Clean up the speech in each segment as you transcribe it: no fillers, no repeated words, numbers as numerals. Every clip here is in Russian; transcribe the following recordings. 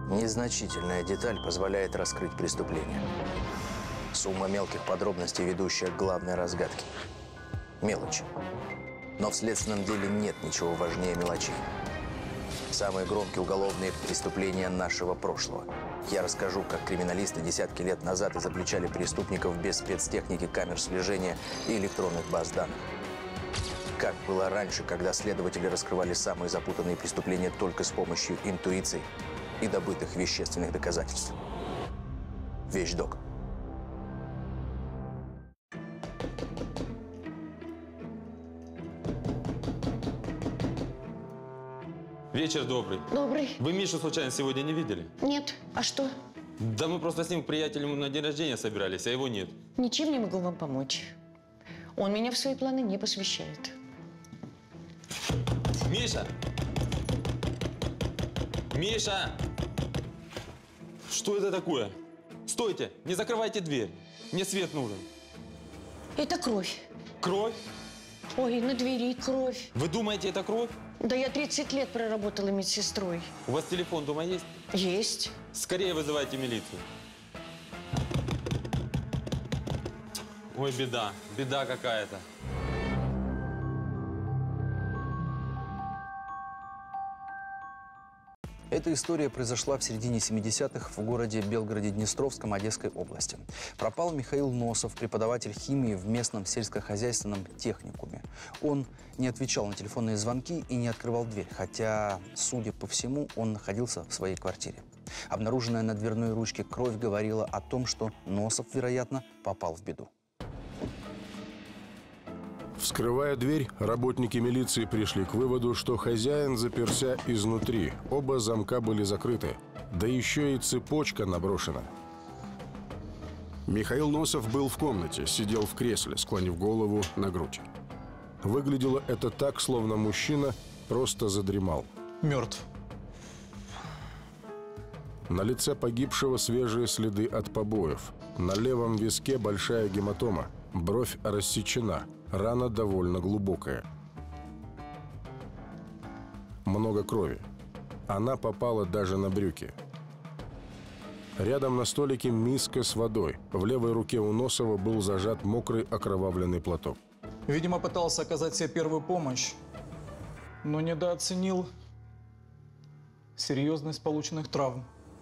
Незначительная деталь позволяет раскрыть преступление. Сумма мелких подробностей, ведущая к главной разгадке. Мелочи. Но в следственном деле нет ничего важнее мелочей. Самые громкие уголовные преступления нашего прошлого. Я расскажу, как криминалисты десятки лет назад изобличали преступников без спецтехники, камер слежения и электронных баз данных. Как было раньше, когда следователи раскрывали самые запутанные преступления только с помощью интуиции и добытых вещественных доказательств. Вещдок. Вечер добрый. Добрый. Вы Мишу случайно сегодня не видели? Нет. А что? Да мы просто с ним к приятелю на день рождения собирались, а его нет. Ничем не могу вам помочь. Он меня в свои планы не посвящает. Миша! Миша! Что это такое? Стойте! Не закрывайте дверь. Мне свет нужен. Это кровь. Кровь? Ой, на двери кровь. Вы думаете, это кровь? Да я 30 лет проработала медсестрой. У вас телефон дома есть? Есть. Скорее вызывайте милицию. Ой, беда. Беда какая-то. Эта история произошла в середине 70-х в городе Белгороде-Днестровском Одесской области. Пропал Михаил Носов, преподаватель химии в местном сельскохозяйственном техникуме. Он не отвечал на телефонные звонки и не открывал дверь, хотя, судя по всему, он находился в своей квартире. Обнаруженная на дверной ручке кровь говорила о том, что Носов, вероятно, попал в беду. Вскрывая дверь, работники милиции пришли к выводу, что хозяин заперся изнутри. Оба замка были закрыты. Да еще и цепочка наброшена. Михаил Носов был в комнате, сидел в кресле, склонив голову на грудь. Выглядело это так, словно мужчина просто задремал. Мертв. На лице погибшего свежие следы от побоев. На левом виске большая гематома. Бровь рассечена. Рана довольно глубокая. Много крови. Она попала даже на брюки. Рядом на столике миска с водой. В левой руке у Носова был зажат мокрый окровавленный платок. Видимо, пытался оказать себе первую помощь, но недооценил серьезность полученных травм.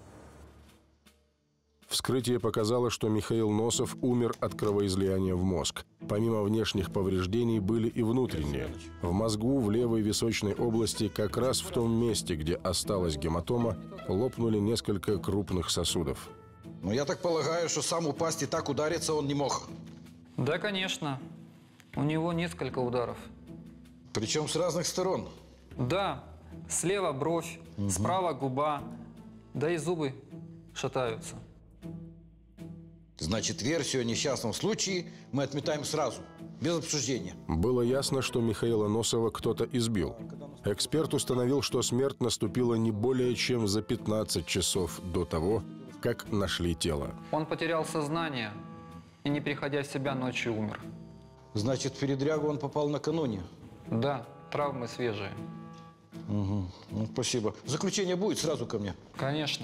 Вскрытие показало, что Михаил Носов умер от кровоизлияния в мозг. Помимо внешних повреждений были и внутренние. В мозгу, в левой височной области, как раз в том месте, где осталась гематома, лопнули несколько крупных сосудов. Ну, я так полагаю, что сам упасть и так удариться он не мог. Да, конечно. У него несколько ударов. Причем с разных сторон. Да, слева бровь, справа губа, да и зубы шатаются. Значит, версию о несчастном случае мы отметаем сразу, без обсуждения. Было ясно, что Михаила Носова кто-то избил. Эксперт установил, что смерть наступила не более чем за 15 часов до того, как нашли тело. Он потерял сознание и, не приходя в себя, ночью умер. Значит, в передрягу он попал накануне. Да, травмы свежие. Угу. Ну, спасибо. Заключение будет сразу ко мне? Конечно.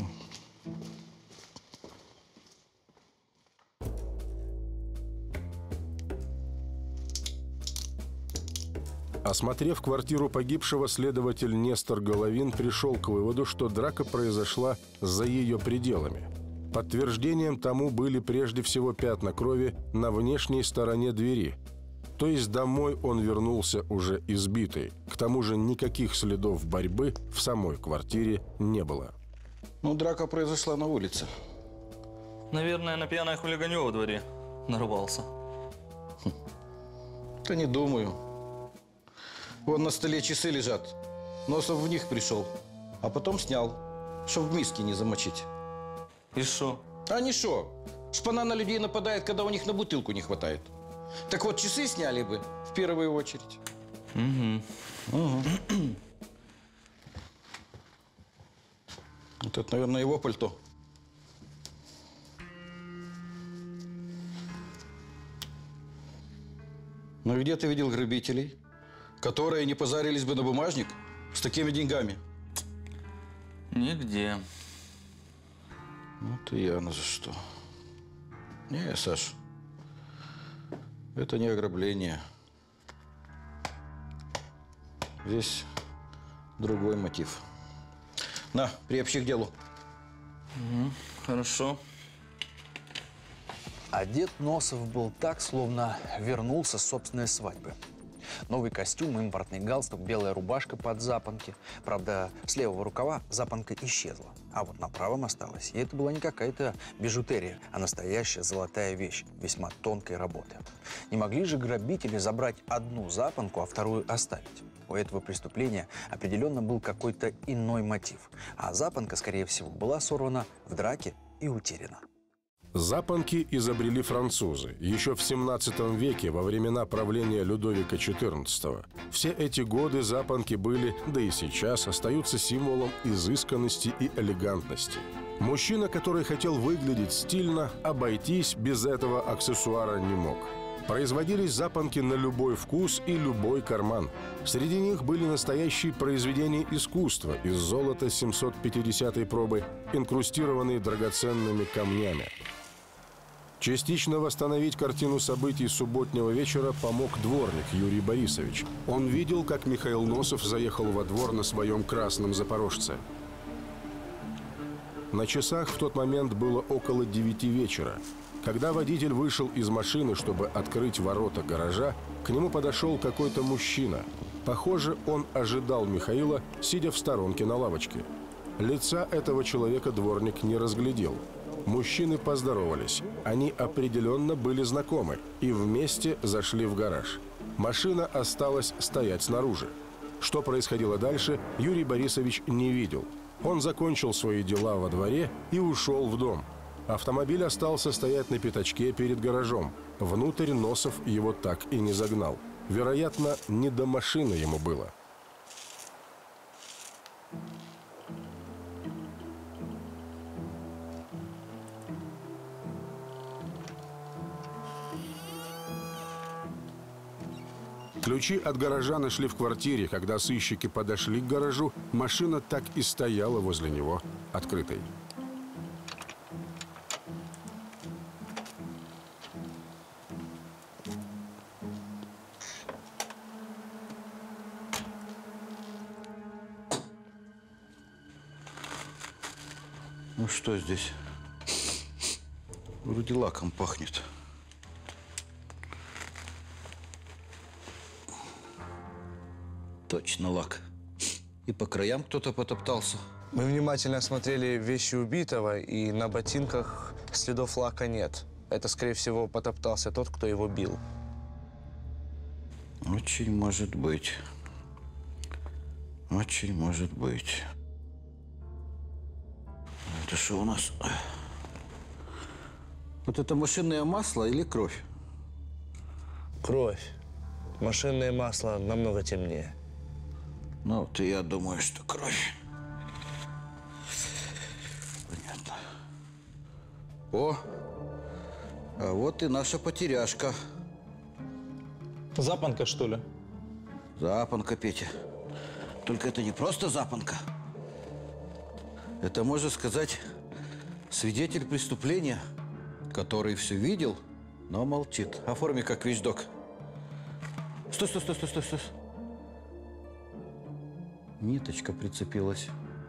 Осмотрев квартиру погибшего, следователь Нестор Головин пришел к выводу, что драка произошла за ее пределами. Подтверждением тому были прежде всего пятна крови на внешней стороне двери. То есть домой он вернулся уже избитый. К тому же никаких следов борьбы в самой квартире не было. Ну, драка произошла на улице. Наверное, на пьяное хулиганье во дворе нарвался. Да не думаю. Вон на столе часы лежат. Носов в них пришел, а потом снял, чтобы в миске не замочить. И шо? А не шо. Шпана на людей нападает, когда у них на бутылку не хватает. Так вот, часы сняли бы в первую очередь. Угу. Вот это, наверное, его пальто. Ну и где ты видел грабителей, которые не позарились бы на бумажник с такими деньгами? Нигде. Вот и я на за что. Не, Саш, это не ограбление. Здесь другой мотив. На, приобщи к делу. Хорошо. Одет Носов был так, словно вернулся с собственной свадьбы. Новый костюм, импортный галстук, белая рубашка под запонки. Правда, с левого рукава запонка исчезла, а вот на правом осталась. И это была не какая-то бижутерия, а настоящая золотая вещь, весьма тонкой работы. Не могли же грабители забрать одну запонку, а вторую оставить? У этого преступления определенно был какой-то иной мотив. А запонка, скорее всего, была сорвана в драке и утеряна. Запонки изобрели французы еще в 17 веке, во времена правления Людовика XIV. Все эти годы запонки были, да и сейчас, остаются символом изысканности и элегантности. Мужчина, который хотел выглядеть стильно, обойтись без этого аксессуара не мог. Производились запонки на любой вкус и любой карман. Среди них были настоящие произведения искусства из золота 750-й пробы, инкрустированные драгоценными камнями. Частично восстановить картину событий субботнего вечера помог дворник Юрий Борисович. Он видел, как Михаил Носов заехал во двор на своем красном «Запорожце». На часах в тот момент было около 9 вечера. Когда водитель вышел из машины, чтобы открыть ворота гаража, к нему подошел какой-то мужчина. Похоже, он ожидал Михаила, сидя в сторонке на лавочке. Лица этого человека дворник не разглядел. Мужчины поздоровались. Они определенно были знакомы и вместе зашли в гараж. Машина осталась стоять снаружи. Что происходило дальше, Юрий Борисович не видел. Он закончил свои дела во дворе и ушел в дом. Автомобиль остался стоять на пятачке перед гаражом. Внутрь Носов его так и не загнал. Вероятно, не до машины ему было. Ключи от гаража нашли в квартире. Когда сыщики подошли к гаражу, машина так и стояла возле него, открытой. Ну что здесь? Вроде лаком пахнет. Точно лак. И по краям кто-то потоптался. Мы внимательно осмотрели вещи убитого, и на ботинках следов лака нет. Это, скорее всего, потоптался тот, кто его бил. Очень может быть. Очень может быть. Это что у нас? Вот это машинное масло или кровь? Кровь. Машинное масло намного темнее. Ну, вот и я думаю, что кровь. Понятно. О, а вот и наша потеряшка. Запонка, что ли? Запонка, Петя. Только это не просто запонка. Это, можно сказать, свидетель преступления, который все видел, но молчит. Оформи как вещдок. Стой, стой, стой, стой, стой, стой. Ниточка прицепилась.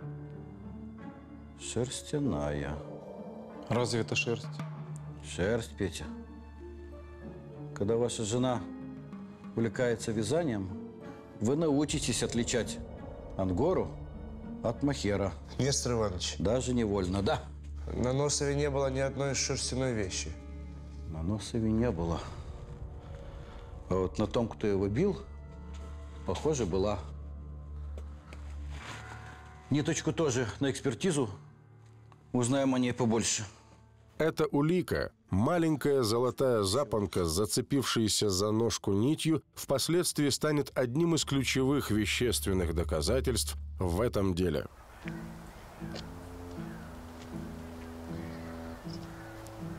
Шерстяная. Разве это шерсть? Шерсть, Петя. Когда ваша жена увлекается вязанием, вы научитесь отличать ангору от мохера. Нестор Иванович, Даже невольно, да. на Носове не было ни одной шерстяной вещи. На Носове не было. А вот на том, кто его бил, похоже, была. Ниточку тоже на экспертизу. Узнаем о ней побольше. Эта улика, маленькая золотая запонка, зацепившаяся за ножку нитью, впоследствии станет одним из ключевых вещественных доказательств в этом деле.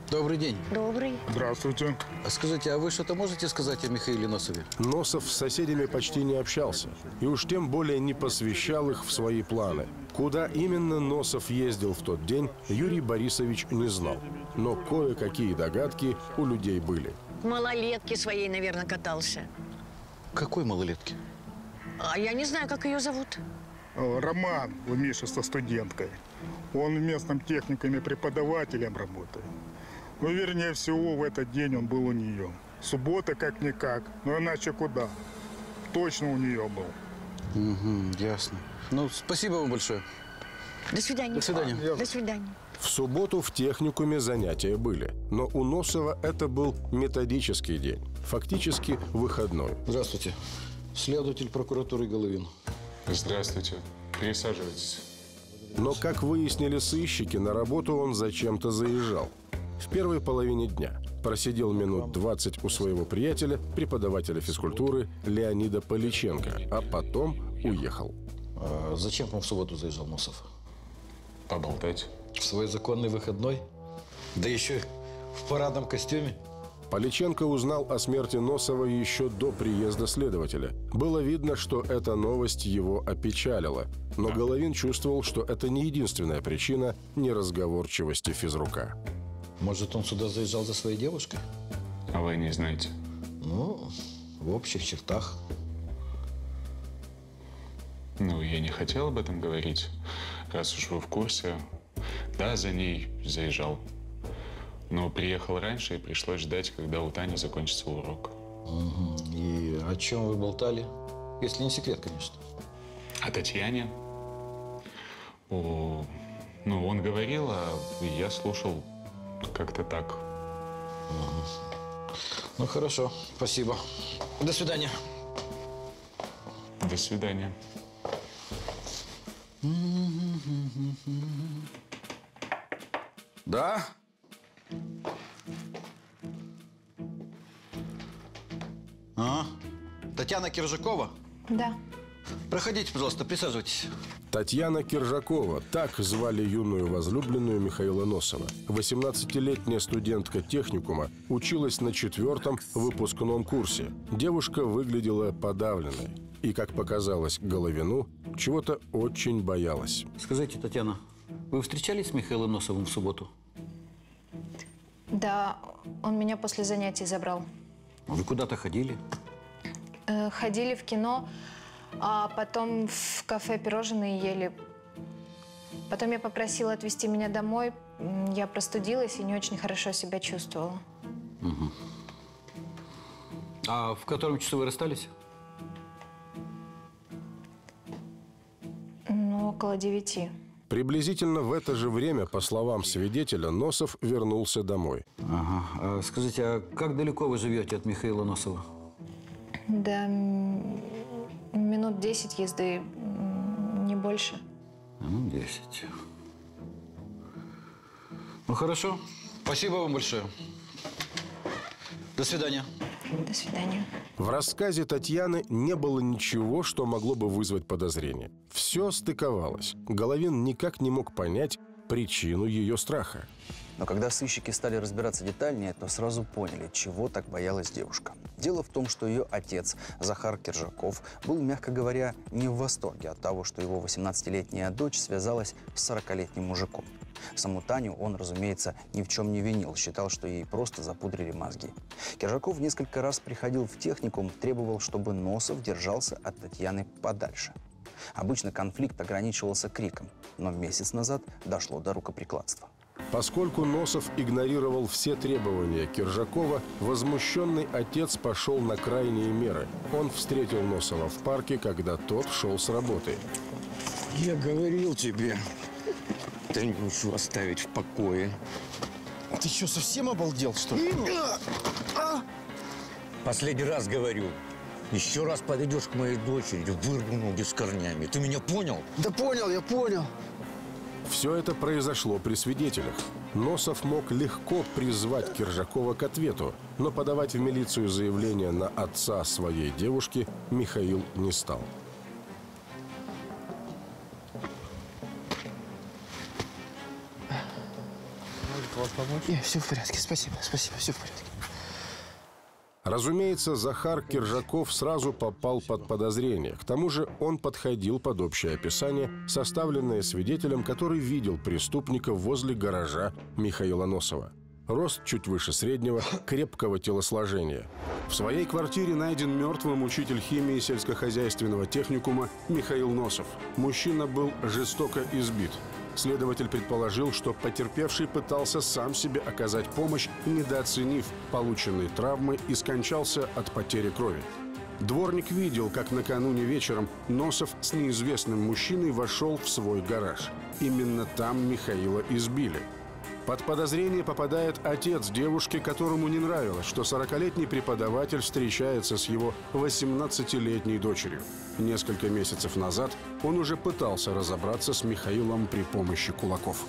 Добрый день. Добрый. Здравствуйте. Скажите, а вы что-то можете сказать о Михаиле Носове? Носов с соседями почти не общался, и уж тем более не посвящал их в свои планы. Куда именно Носов ездил в тот день, Юрий Борисович не знал. Но кое-какие догадки у людей были. В малолетке своей, наверное, катался. Какой малолетки? А я не знаю, как ее зовут. Роман у Миши со студенткой. Он в местном техникуме преподавателем работает. Ну, вернее всего, в этот день он был у нее. Суббота как-никак, но иначе куда? Точно у нее был. Угу, ясно. Ну, спасибо вам большое. До свидания. До свидания. До свидания. В субботу в техникуме занятия были, но у Носова это был методический день, фактически выходной. Здравствуйте. Следователь прокуратуры Головин. Здравствуйте. Присаживайтесь. Но, как выяснили сыщики, на работу он зачем-то заезжал. В первой половине дня просидел минут 20 у своего приятеля, преподавателя физкультуры Леонида Поличенко, а потом уехал. А зачем к вам в субботу заезжал Носов? Поболтать. В свой законный выходной? Да еще в парадном костюме? Поличенко узнал о смерти Носова еще до приезда следователя. Было видно, что эта новость его опечалила. Но Головин чувствовал, что это не единственная причина неразговорчивости физрука. Может, он сюда заезжал за своей девушкой? А вы не знаете? Ну, в общих чертах. Ну, я не хотел об этом говорить. Раз уж вы в курсе. Да, за ней заезжал. Но приехал раньше и пришлось ждать, когда у Тани закончится урок. Угу. И о чем вы болтали? Если не секрет, конечно. О Татьяне? Ну, он говорил, а я слушал как-то так. Угу. Ну, хорошо. Спасибо. До свидания. До свидания. Да? А? Татьяна Киржакова? Да. Проходите, пожалуйста, присаживайтесь. Татьяна Киржакова, так звали юную возлюбленную Михаила Носова. 18-летняя студентка техникума, училась на 4-м выпускном курсе. Девушка выглядела подавленной. И, как показалось Головину, чего-то очень боялась. Скажите, Татьяна, вы встречались с Михаилом Носовым в субботу? Да, он меня после занятий забрал. Вы куда-то ходили? Ходили в кино, а потом в кафе пирожные ели. Потом я попросила отвезти меня домой. Я простудилась и не очень хорошо себя чувствовала. Угу. А в котором часу вы расстались? Ну, около 9. Приблизительно в это же время, по словам свидетеля, Носов вернулся домой. Ага. А скажите, а как далеко вы живете от Михаила Носова? Да, минут 10 езды, не больше. Ну, 10. Ну, хорошо. Спасибо вам большое. До свидания. До свидания. В рассказе Татьяны не было ничего, что могло бы вызвать подозрение. Все стыковалось. Головин никак не мог понять причину ее страха. Но когда сыщики стали разбираться детальнее, то сразу поняли, чего так боялась девушка. Дело в том, что ее отец, Захар Киржаков, был, мягко говоря, не в восторге от того, что его 18-летняя дочь связалась с 40-летним мужиком. Саму Таню он, разумеется, ни в чем не винил, считал, что ей просто запудрили мозги. Киржаков несколько раз приходил в техникум, требовал, чтобы Носов держался от Татьяны подальше. Обычно конфликт ограничивался криком, но месяц назад дошло до рукоприкладства. Поскольку Носов игнорировал все требования Киржакова, возмущенный отец пошел на крайние меры. Он встретил Носова в парке, когда тот шел с работы. Я говорил тебе, Танюшу оставить в покое. Ты что, совсем обалдел, что ли? Последний раз говорю. Еще раз подойдешь к моей дочери, вырву ноги с корнями. Ты меня понял? Да понял, я понял. Все это произошло при свидетелях. Носов мог легко призвать Киржакова к ответу, но подавать в милицию заявление на отца своей девушки Михаил не стал. вас помочь? Нет, все в порядке, спасибо, спасибо, все в порядке. Разумеется, Захар Киржаков сразу попал под подозрение. К тому же он подходил под общее описание, составленное свидетелем, который видел преступника возле гаража Михаила Носова. Рост чуть выше среднего, крепкого телосложения. В своей квартире найден мертвым учитель химии сельскохозяйственного техникума Михаил Носов. Мужчина был жестоко избит. Следователь предположил, что потерпевший пытался сам себе оказать помощь, недооценив полученные травмы, и скончался от потери крови. Дворник видел, как накануне вечером Носов с неизвестным мужчиной вошел в свой гараж. Именно там Михаила избили. Под подозрение попадает отец девушки, которому не нравилось, что 40-летний преподаватель встречается с его 18-летней дочерью. Несколько месяцев назад он уже пытался разобраться с Михаилом при помощи кулаков.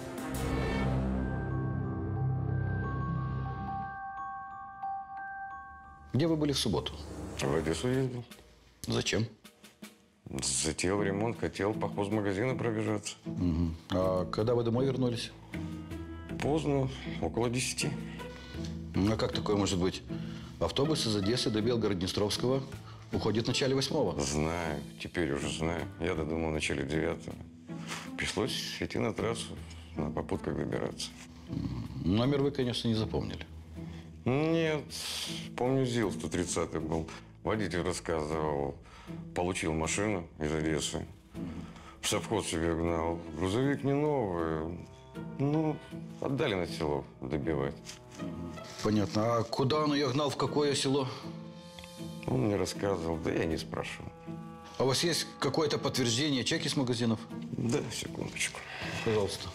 Где вы были в субботу? В Одессу ездил. Зачем? Затеял ремонт, хотел по хозмагазину пробежаться. Угу. А когда вы домой вернулись? Поздно, около 10. А как такое может быть? Автобус из Одессы до Белгород-Днестровского уходит в начале 8-го. Знаю, теперь уже знаю. Я додумал в начале 9-го. Пришлось идти на трассу, на попутках добираться. Номер вы, конечно, не запомнили. Нет, помню, ЗИЛ 130-й был. Водитель рассказывал, получил машину из Одессы. В совхоз себе гнал. Грузовик не новый. Ну, отдали на село добивать. Понятно. А куда он ее гнал, в какое село? Он мне рассказывал, да я не спрашивал. А у вас есть какое-то подтверждение, чеки с магазинов? Да, секундочку. Пожалуйста.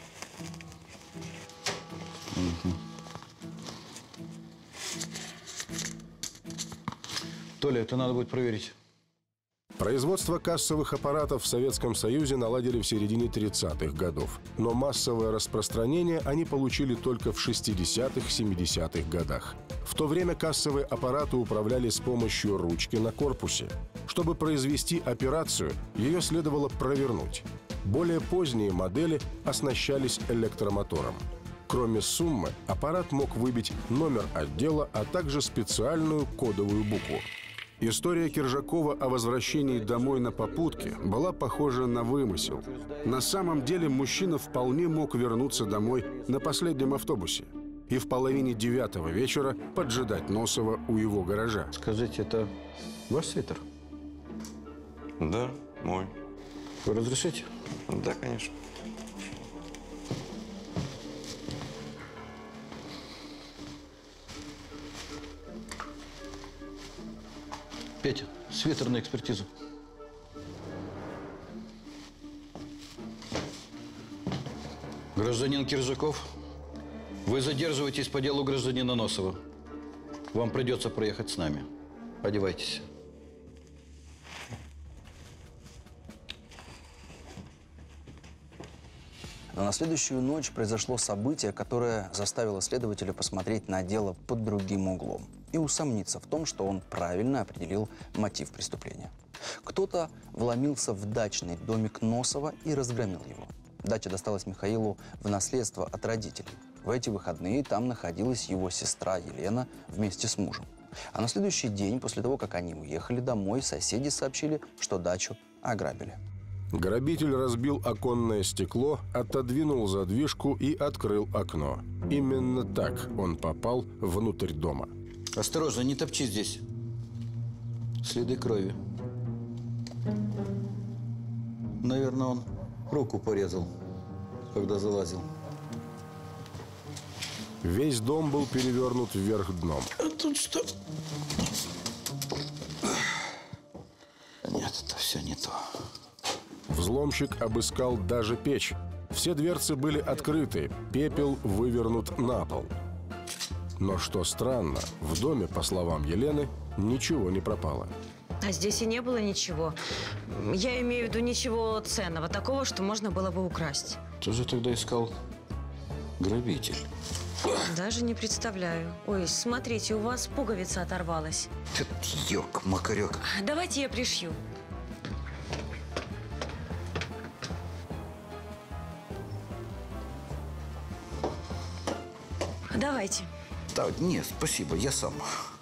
Угу. Толя, это надо будет проверить. Производство кассовых аппаратов в Советском Союзе наладили в середине 30-х годов. Но массовое распространение они получили только в 60-70-х годах. В то время кассовые аппараты управляли с помощью ручки на корпусе. Чтобы произвести операцию, ее следовало провернуть. Более поздние модели оснащались электромотором. Кроме суммы, аппарат мог выбить номер отдела, а также специальную кодовую букву. История Киржакова о возвращении домой на попутке была похожа на вымысел. На самом деле мужчина вполне мог вернуться домой на последнем автобусе и в половине 9-го вечера поджидать Носова у его гаража. Скажите, это ваш свитер? Да, мой. Вы разрешите? Да, конечно. Петя, свитер на экспертизу. Гражданин Киржаков, вы задерживаетесь по делу гражданина Носова. Вам придется проехать с нами. Одевайтесь. Но на следующую ночь произошло событие, которое заставило следователя посмотреть на дело под другим углом и усомниться в том, что он правильно определил мотив преступления. Кто-то вломился в дачный домик Носова и разгромил его. Дача досталась Михаилу в наследство от родителей. В эти выходные там находилась его сестра Елена вместе с мужем. А на следующий день, после того, как они уехали домой, соседи сообщили, что дачу ограбили. Грабитель разбил оконное стекло, отодвинул задвижку и открыл окно. Именно так он попал внутрь дома. Осторожно, не топчи здесь. Следы крови. Наверное, он руку порезал, когда залазил. Весь дом был перевернут вверх дном. А тут что? Нет, это все не то. Взломщик обыскал даже печь. Все дверцы были открыты, пепел вывернут на пол. Но что странно, в доме, по словам Елены, ничего не пропало. А здесь и не было ничего. Я имею в виду ничего ценного, такого, что можно было бы украсть. Кто же тогда искал грабитель? Даже не представляю. Ой, смотрите, у вас пуговица оторвалась. Ёк-макарёк. Давайте я пришью. Давайте. Да, нет, спасибо, я сам.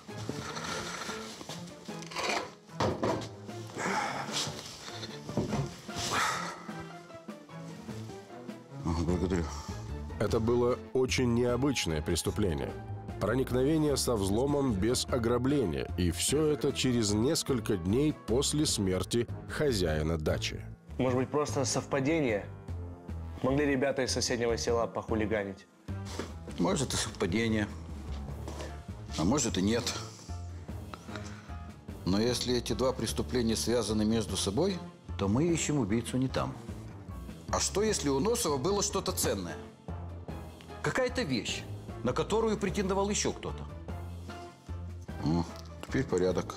Благодарю. Это было очень необычное преступление. Проникновение со взломом без ограбления. И все это через несколько дней после смерти хозяина дачи. Может быть, просто совпадение? Могли ребята из соседнего села похулиганить? Может, и совпадение. А может, и нет. Но если эти два преступления связаны между собой, то мы ищем убийцу не там. А что, если у Носова было что-то ценное? Какая-то вещь, на которую претендовал еще кто-то? Теперь порядок.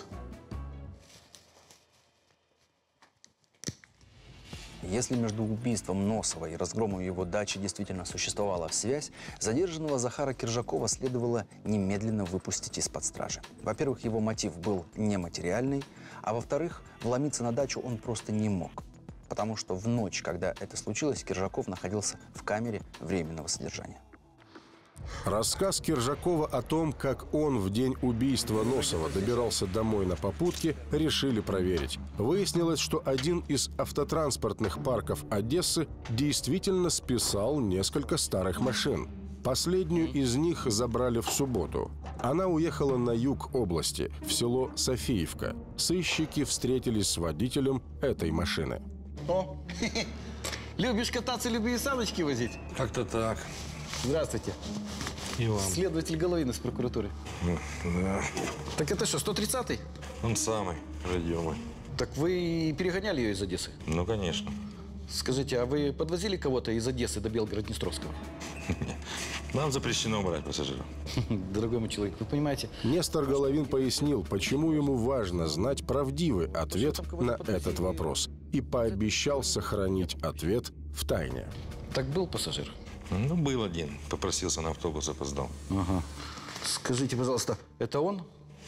Если между убийством Носова и разгромом его дачи действительно существовала связь, задержанного Захара Киржакова следовало немедленно выпустить из-под стражи. Во-первых, его мотив был нематериальный, а во-вторых, вломиться на дачу он просто не мог. Потому что в ночь, когда это случилось, Киржаков находился в камере временного содержания. Рассказ Киржакова о том, как он в день убийства Носова добирался домой на попутке, решили проверить. Выяснилось, что один из автотранспортных парков Одессы действительно списал несколько старых машин. Последнюю из них забрали в субботу. Она уехала на юг области, в село Софиевка. Сыщики встретились с водителем этой машины. О, любишь кататься, любые саночки возить? Как-то так. Здравствуйте. И вам. Следователь Головин из прокуратуры. Да. Так это что, 130-й? Он самый, родимый. Так вы перегоняли ее из Одессы? Ну, конечно. Скажите, а вы подвозили кого-то из Одессы до Белгород-Днестровского? Нам запрещено брать пассажиров. Дорогой мой человек, вы понимаете... Нестор Головин пояснил, почему ему важно знать правдивый ответ на этот вопрос. И пообещал сохранить ответ в тайне. Так был пассажир? Ну, был один. Попросился на автобус, опоздал. Ага. Скажите, пожалуйста, это он?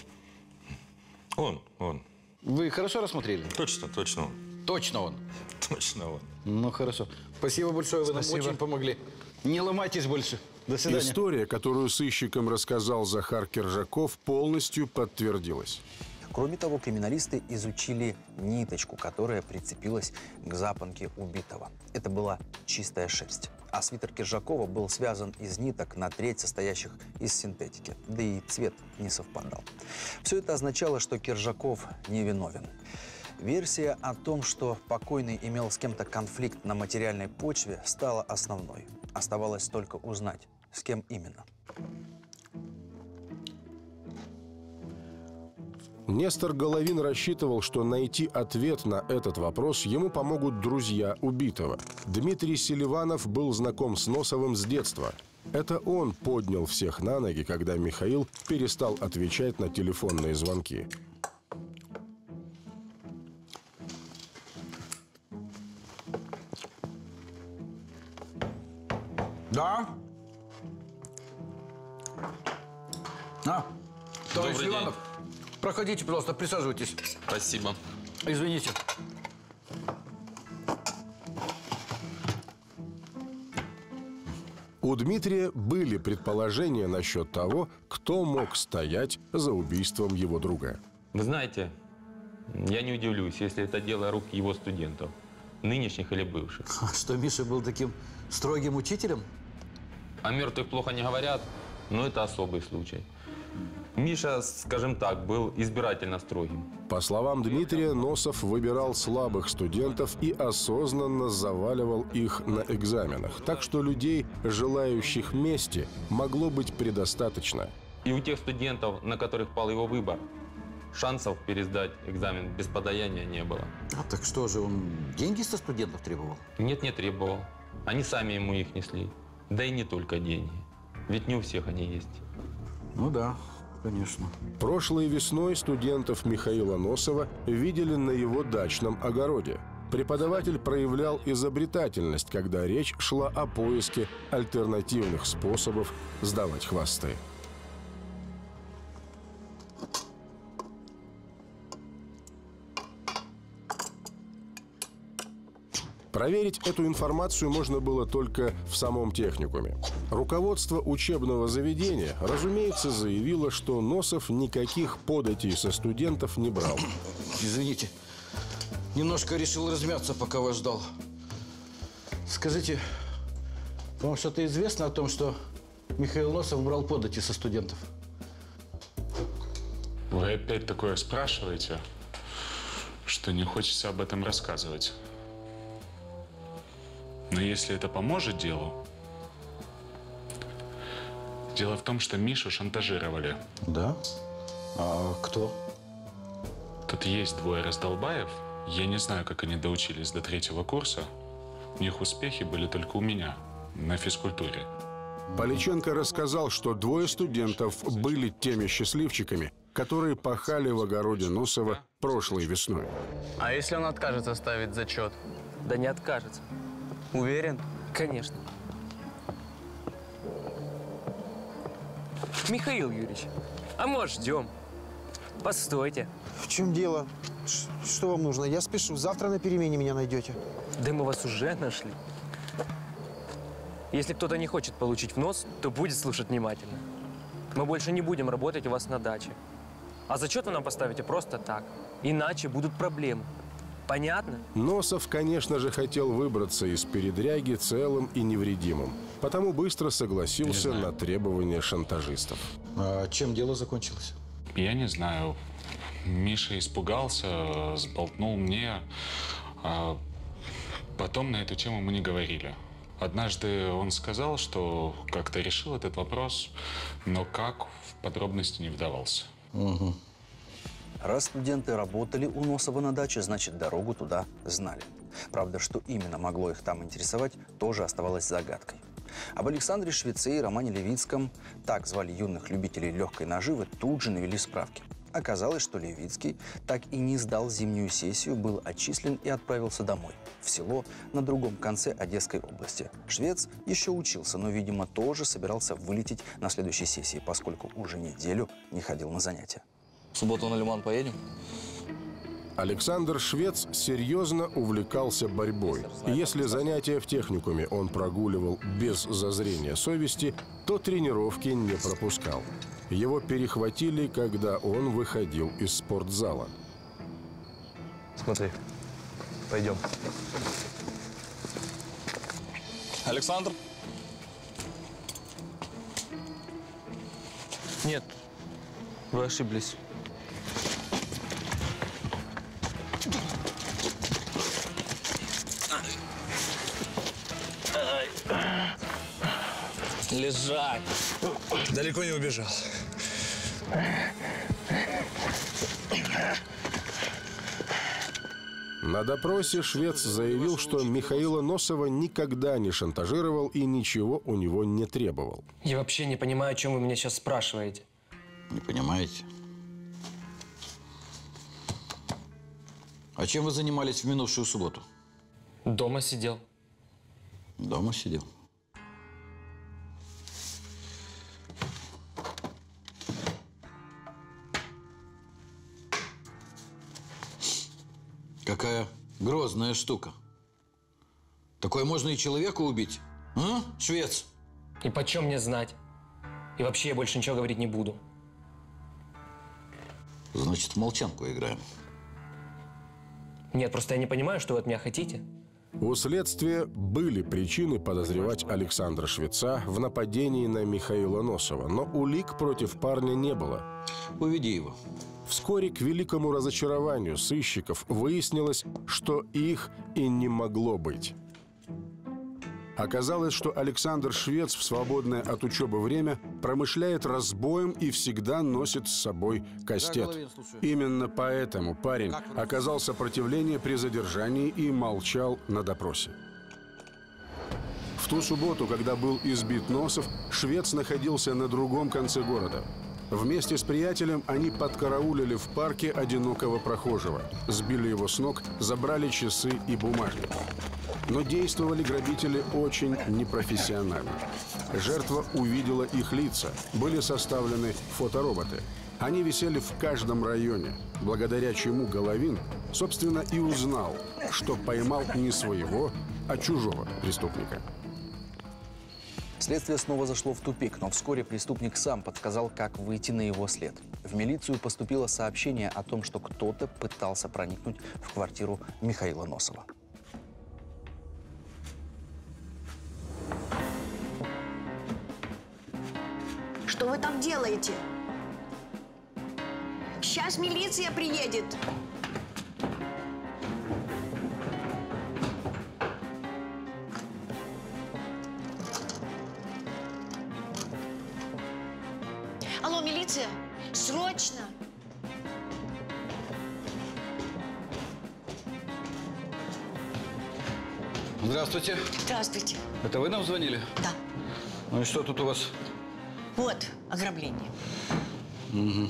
Он. Вы хорошо рассмотрели? Точно он. Точно он? Точно он. Ну, хорошо. Спасибо большое, вы нам очень помогли. Не ломайтесь больше. До свидания. История, которую сыщикам рассказал Захар Киржаков, полностью подтвердилась. Кроме того, криминалисты изучили ниточку, которая прицепилась к запонке убитого. Это была чистая шерсть. А свитер Киржакова был связан из ниток на треть состоящих из синтетики. Да и цвет не совпадал. Все это означало, что Киржаков невиновен. Версия о том, что покойный имел с кем-то конфликт на материальной почве, стала основной. Оставалось только узнать, с кем именно. Нестор Головин рассчитывал, что найти ответ на этот вопрос ему помогут друзья убитого. Дмитрий Селиванов был знаком с Носовым с детства. Это он поднял всех на ноги, когда Михаил перестал отвечать на телефонные звонки. Да? Товарищ Добрый Селиванов, проходите, пожалуйста, присаживайтесь. Спасибо. Извините. У Дмитрия были предположения насчет того, кто мог стоять за убийством его друга. Вы знаете, я не удивлюсь, если это дело рук его студентов, нынешних или бывших. Что, Миша был таким строгим учителем? О мертвых плохо не говорят, но это особый случай. Миша, скажем так, был избирательно строгим. По словам Дмитрия, Носов выбирал слабых студентов и осознанно заваливал их на экзаменах. Так что людей, желающих мести, могло быть предостаточно. И у тех студентов, на которых пал его выбор, шансов пересдать экзамен без подаяния не было. А так что же, он деньги со студентов требовал? Нет, не требовал. Они сами ему их несли. Да и не только деньги. Ведь не у всех они есть. Ну да, конечно. Прошлой весной студентов Михаила Носова видели на его дачном огороде. Преподаватель проявлял изобретательность, когда речь шла о поиске альтернативных способов сдавать хвосты. Проверить эту информацию можно было только в самом техникуме. Руководство учебного заведения, разумеется, заявило, что Носов никаких податей со студентов не брал. Извините, немножко решил размяться, пока вас ждал. Скажите, вам что-то известно о том, что Михаил Носов брал подати со студентов? Вы опять такое спрашиваете, что не хочется об этом рассказывать. Но если это поможет делу... Дело в том, что Мишу шантажировали. Да? А кто? Тут есть двое раздолбаев. Я не знаю, как они доучились до 3-го курса. У них успехи были только у меня, на физкультуре. Поличенко рассказал, что двое студентов были теми счастливчиками, которые пахали в огороде Носова прошлой весной. А если он откажется ставить зачет? Да не откажется. Уверен? Конечно. Михаил Юрьевич, а мы вас ждем. Постойте. В чем дело? Что вам нужно? Я спешу. Завтра на перемене меня найдете. Да мы вас уже нашли. Если кто-то не хочет получить в нос, то будет слушать внимательно. Мы больше не будем работать у вас на даче. А зачет вы нам поставите просто так. Иначе будут проблемы. Понятно? Носов, конечно же, хотел выбраться из передряги целым и невредимым. Потому быстро согласился на требования шантажистов. А чем дело закончилось? Я не знаю. Миша испугался, сболтнул мне. А потом на эту тему мы не говорили. Однажды он сказал, что как-то решил этот вопрос, но как, в подробности не вдавался. Угу. Раз студенты работали у Носова на даче, значит, дорогу туда знали. Правда, что именно могло их там интересовать, тоже оставалось загадкой. Об Александре Швеце и Романе Левицком, так звали юных любителей легкой наживы, тут же навели справки. Оказалось, что Левицкий так и не сдал зимнюю сессию, был отчислен и отправился домой, в село на другом конце Одесской области. Швец еще учился, но, видимо, тоже собирался вылететь на следующей сессии, поскольку уже неделю не ходил на занятия. В субботу на Лиман поедем? Александр Швец серьезно увлекался борьбой. И если занятия в техникуме он прогуливал без зазрения совести, то тренировки не пропускал. Его перехватили, когда он выходил из спортзала. Смотри, пойдем. Александр? Нет, вы ошиблись. Лежать. Далеко не убежал. На допросе Швец заявил, что Михаила Носова никогда не шантажировал и ничего у него не требовал. Я вообще не понимаю, о чем вы меня сейчас спрашиваете. Не понимаете? А чем вы занимались в минувшую субботу? Дома сидел. Дома сидел. Какая грозная штука. Такое можно и человека убить. А, Швец? И почем мне знать? И вообще я больше ничего говорить не буду. Значит, в молчанку играем. Нет, просто я не понимаю, что вы от меня хотите. У следствия были причины подозревать Александра Швеца в нападении на Михаила Носова, но улик против парня не было. Уведи его. Вскоре, к великому разочарованию сыщиков, выяснилось, что их и не могло быть. Оказалось, что Александр Швец в свободное от учебы время промышляет разбоем и всегда носит с собой кастет. Именно поэтому парень оказал сопротивление при задержании и молчал на допросе. В ту субботу, когда был избит Носов, Швец находился на другом конце города. Вместе с приятелем они подкараулили в парке одинокого прохожего, сбили его с ног, забрали часы и бумажник. Но действовали грабители очень непрофессионально. Жертва увидела их лица, были составлены фотороботы. Они висели в каждом районе, благодаря чему Головин собственно, и узнал, что поймал не своего, а чужого преступника. Следствие снова зашло в тупик, но вскоре преступник сам подсказал, как выйти на его след. В милицию поступило сообщение о том, что кто-то пытался проникнуть в квартиру Михаила Носова. Что вы там делаете? Сейчас милиция приедет. Алло, милиция, срочно! Здравствуйте. Здравствуйте. Это вы нам звонили? Да. Ну и что тут у вас? Вот, ограбление. Угу.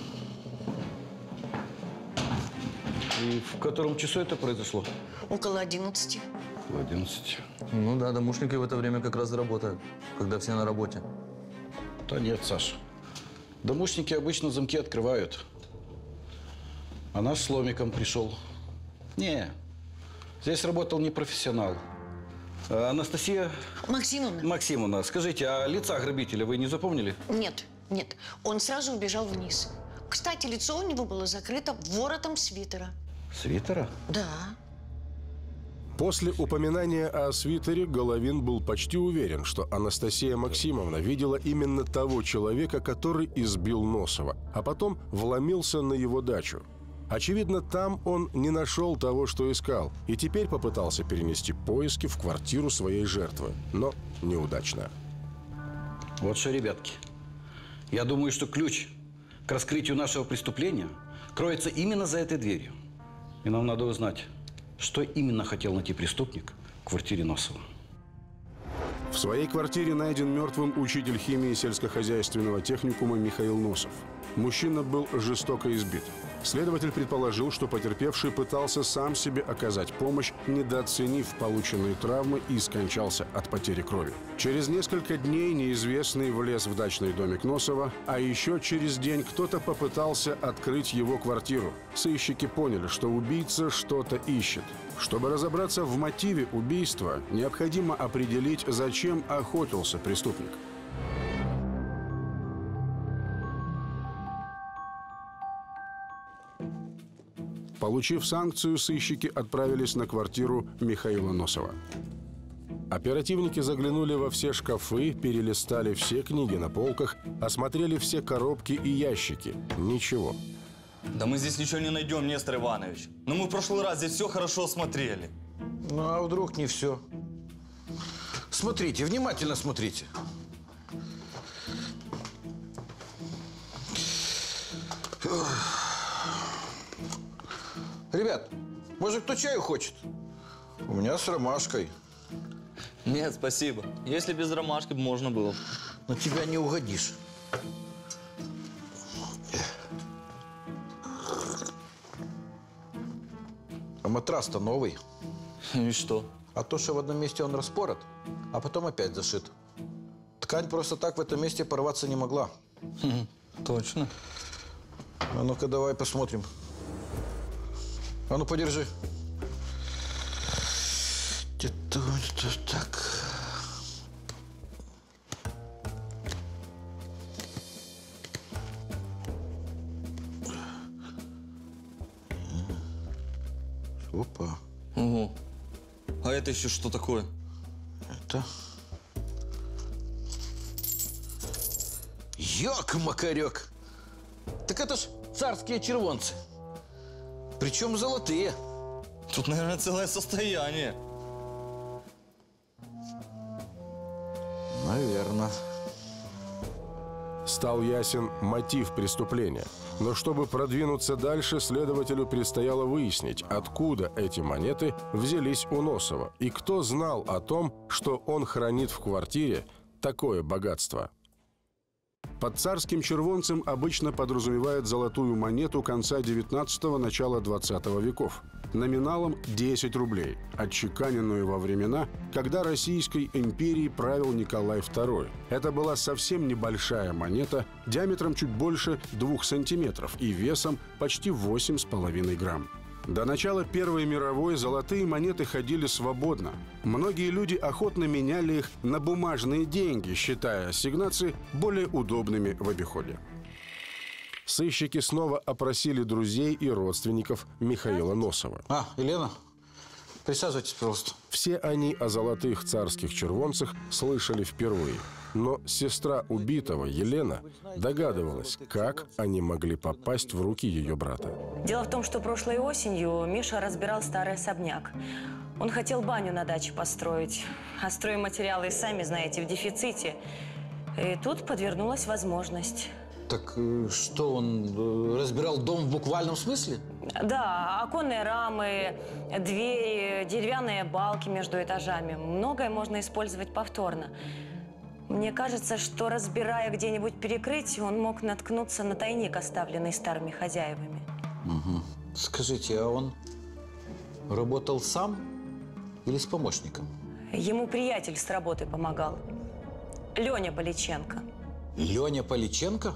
И в котором часу это произошло? Около 11. Около 11. Ну да, домушники в это время как раз работают, когда все на работе. Да нет, Саш. Домушники обычно замки открывают. А наш с ломиком пришел. Не, здесь работал не профессионал. Анастасия… Максимовна. Максимовна, скажите, а лица грабителя вы не запомнили? Нет, нет. Он сразу убежал вниз. Кстати, лицо у него было закрыто воротом свитера. Свитера? Да. После упоминания о свитере Головин был почти уверен, что Анастасия Максимовна видела именно того человека, который избил Носова, а потом вломился на его дачу. Очевидно, там он не нашел того, что искал, и теперь попытался перенести поиски в квартиру своей жертвы, но неудачно. Вот что, ребятки, я думаю, что ключ к раскрытию нашего преступления кроется именно за этой дверью. И нам надо узнать, что именно хотел найти преступник в квартире Носова. В своей квартире найден мертвым учитель химии сельскохозяйственного техникума Михаил Носов. Мужчина был жестоко избит. Следователь предположил, что потерпевший пытался сам себе оказать помощь, недооценив полученные травмы, и скончался от потери крови. Через несколько дней неизвестный влез в дачный домик Носова, а еще через день кто-то попытался открыть его квартиру. Сыщики поняли, что убийца что-то ищет. Чтобы разобраться в мотиве убийства, необходимо определить, зачем охотился преступник. Получив санкцию, сыщики отправились на квартиру Михаила Носова. Оперативники заглянули во все шкафы, перелистали все книги на полках, осмотрели все коробки и ящики. Ничего. Да мы здесь ничего не найдем, Нестор Иванович. Но мы в прошлый раз здесь все хорошо осмотрели. Ну, а вдруг не все? Смотрите, внимательно смотрите. Ребят, может, кто чаю хочет? У меня с ромашкой. Нет, спасибо. Если без ромашки можно было. На тебя не угодишь. А матрас-то новый. И что? А то, что в одном месте он распорот, а потом опять зашит. Ткань просто так в этом месте порваться не могла. Точно. А ну-ка, давай посмотрим. А ну, подержи. Где-то вот так. Опа. Ого. А это еще что такое? Это... Ёк-макарёк! Так это ж царские червонцы. Причем золотые. Тут, наверное, целое состояние. Наверное. Стал ясен мотив преступления. Но чтобы продвинуться дальше, следователю предстояло выяснить, откуда эти монеты взялись у Носова и кто знал о том, что он хранит в квартире такое богатство. Под царским червонцем обычно подразумевают золотую монету конца 19-го, начала 20 веков, номиналом 10 рублей, отчеканенную во времена, когда Российской империей правил Николай II. Это была совсем небольшая монета, диаметром чуть больше 2 сантиметров и весом почти 8,5 грамм. До начала Первой мировой золотые монеты ходили свободно. Многие люди охотно меняли их на бумажные деньги, считая ассигнации более удобными в обиходе. Сыщики снова опросили друзей и родственников Михаила Носова. Елена, присаживайтесь, пожалуйста. Все они о золотых царских червонцах слышали впервые. Но сестра убитого, Елена, догадывалась, как они могли попасть в руки ее брата. Дело в том, что прошлой осенью Миша разбирал старый особняк. Он хотел баню на даче построить. А стройматериалы, сами знаете, в дефиците. И тут подвернулась возможность. Так что, он разбирал дом в буквальном смысле? Да, оконные рамы, двери, деревянные балки между этажами. Многое можно использовать повторно. Мне кажется, что, разбирая где-нибудь перекрытие, он мог наткнуться на тайник, оставленный старыми хозяевами. Угу. Скажите, а он работал сам или с помощником? Ему приятель с работы помогал. Леня Поличенко. Леня Поличенко?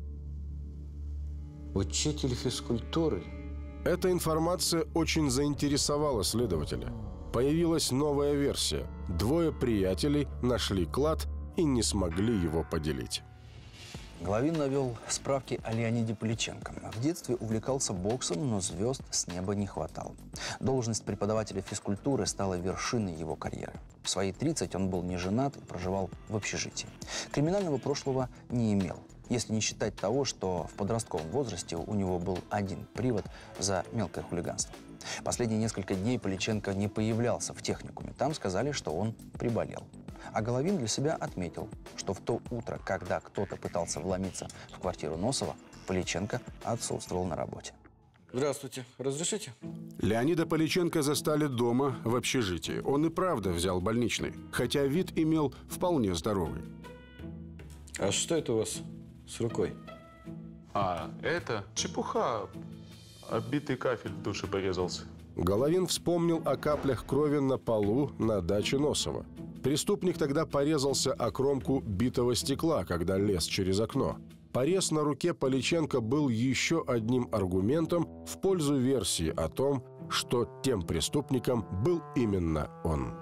Учитель физкультуры. Эта информация очень заинтересовала следователя. Появилась новая версия. Двое приятелей нашли клад и не смогли его поделить. Головин навел справки о Леониде Поличенко. В детстве увлекался боксом, но звезд с неба не хватало. Должность преподавателя физкультуры стала вершиной его карьеры. В свои 30 он был не женат и проживал в общежитии. Криминального прошлого не имел, если не считать того, что в подростковом возрасте у него был один привод за мелкое хулиганство. Последние несколько дней Поличенко не появлялся в техникуме. Там сказали, что он приболел. А Головин для себя отметил, что в то утро, когда кто-то пытался вломиться в квартиру Носова, Поличенко отсутствовал на работе. Здравствуйте. Разрешите? Леонида Поличенко застали дома в общежитии. Он и правда взял больничный, хотя вид имел вполне здоровый. А что это у вас с рукой? Это чепуха. Оббитый кафель в душе порезался. Головин вспомнил о каплях крови на полу на даче Носова. Преступник тогда порезался о кромку битого стекла, когда лез через окно. Порез на руке Поличенко был еще одним аргументом в пользу версии о том, что тем преступником был именно он.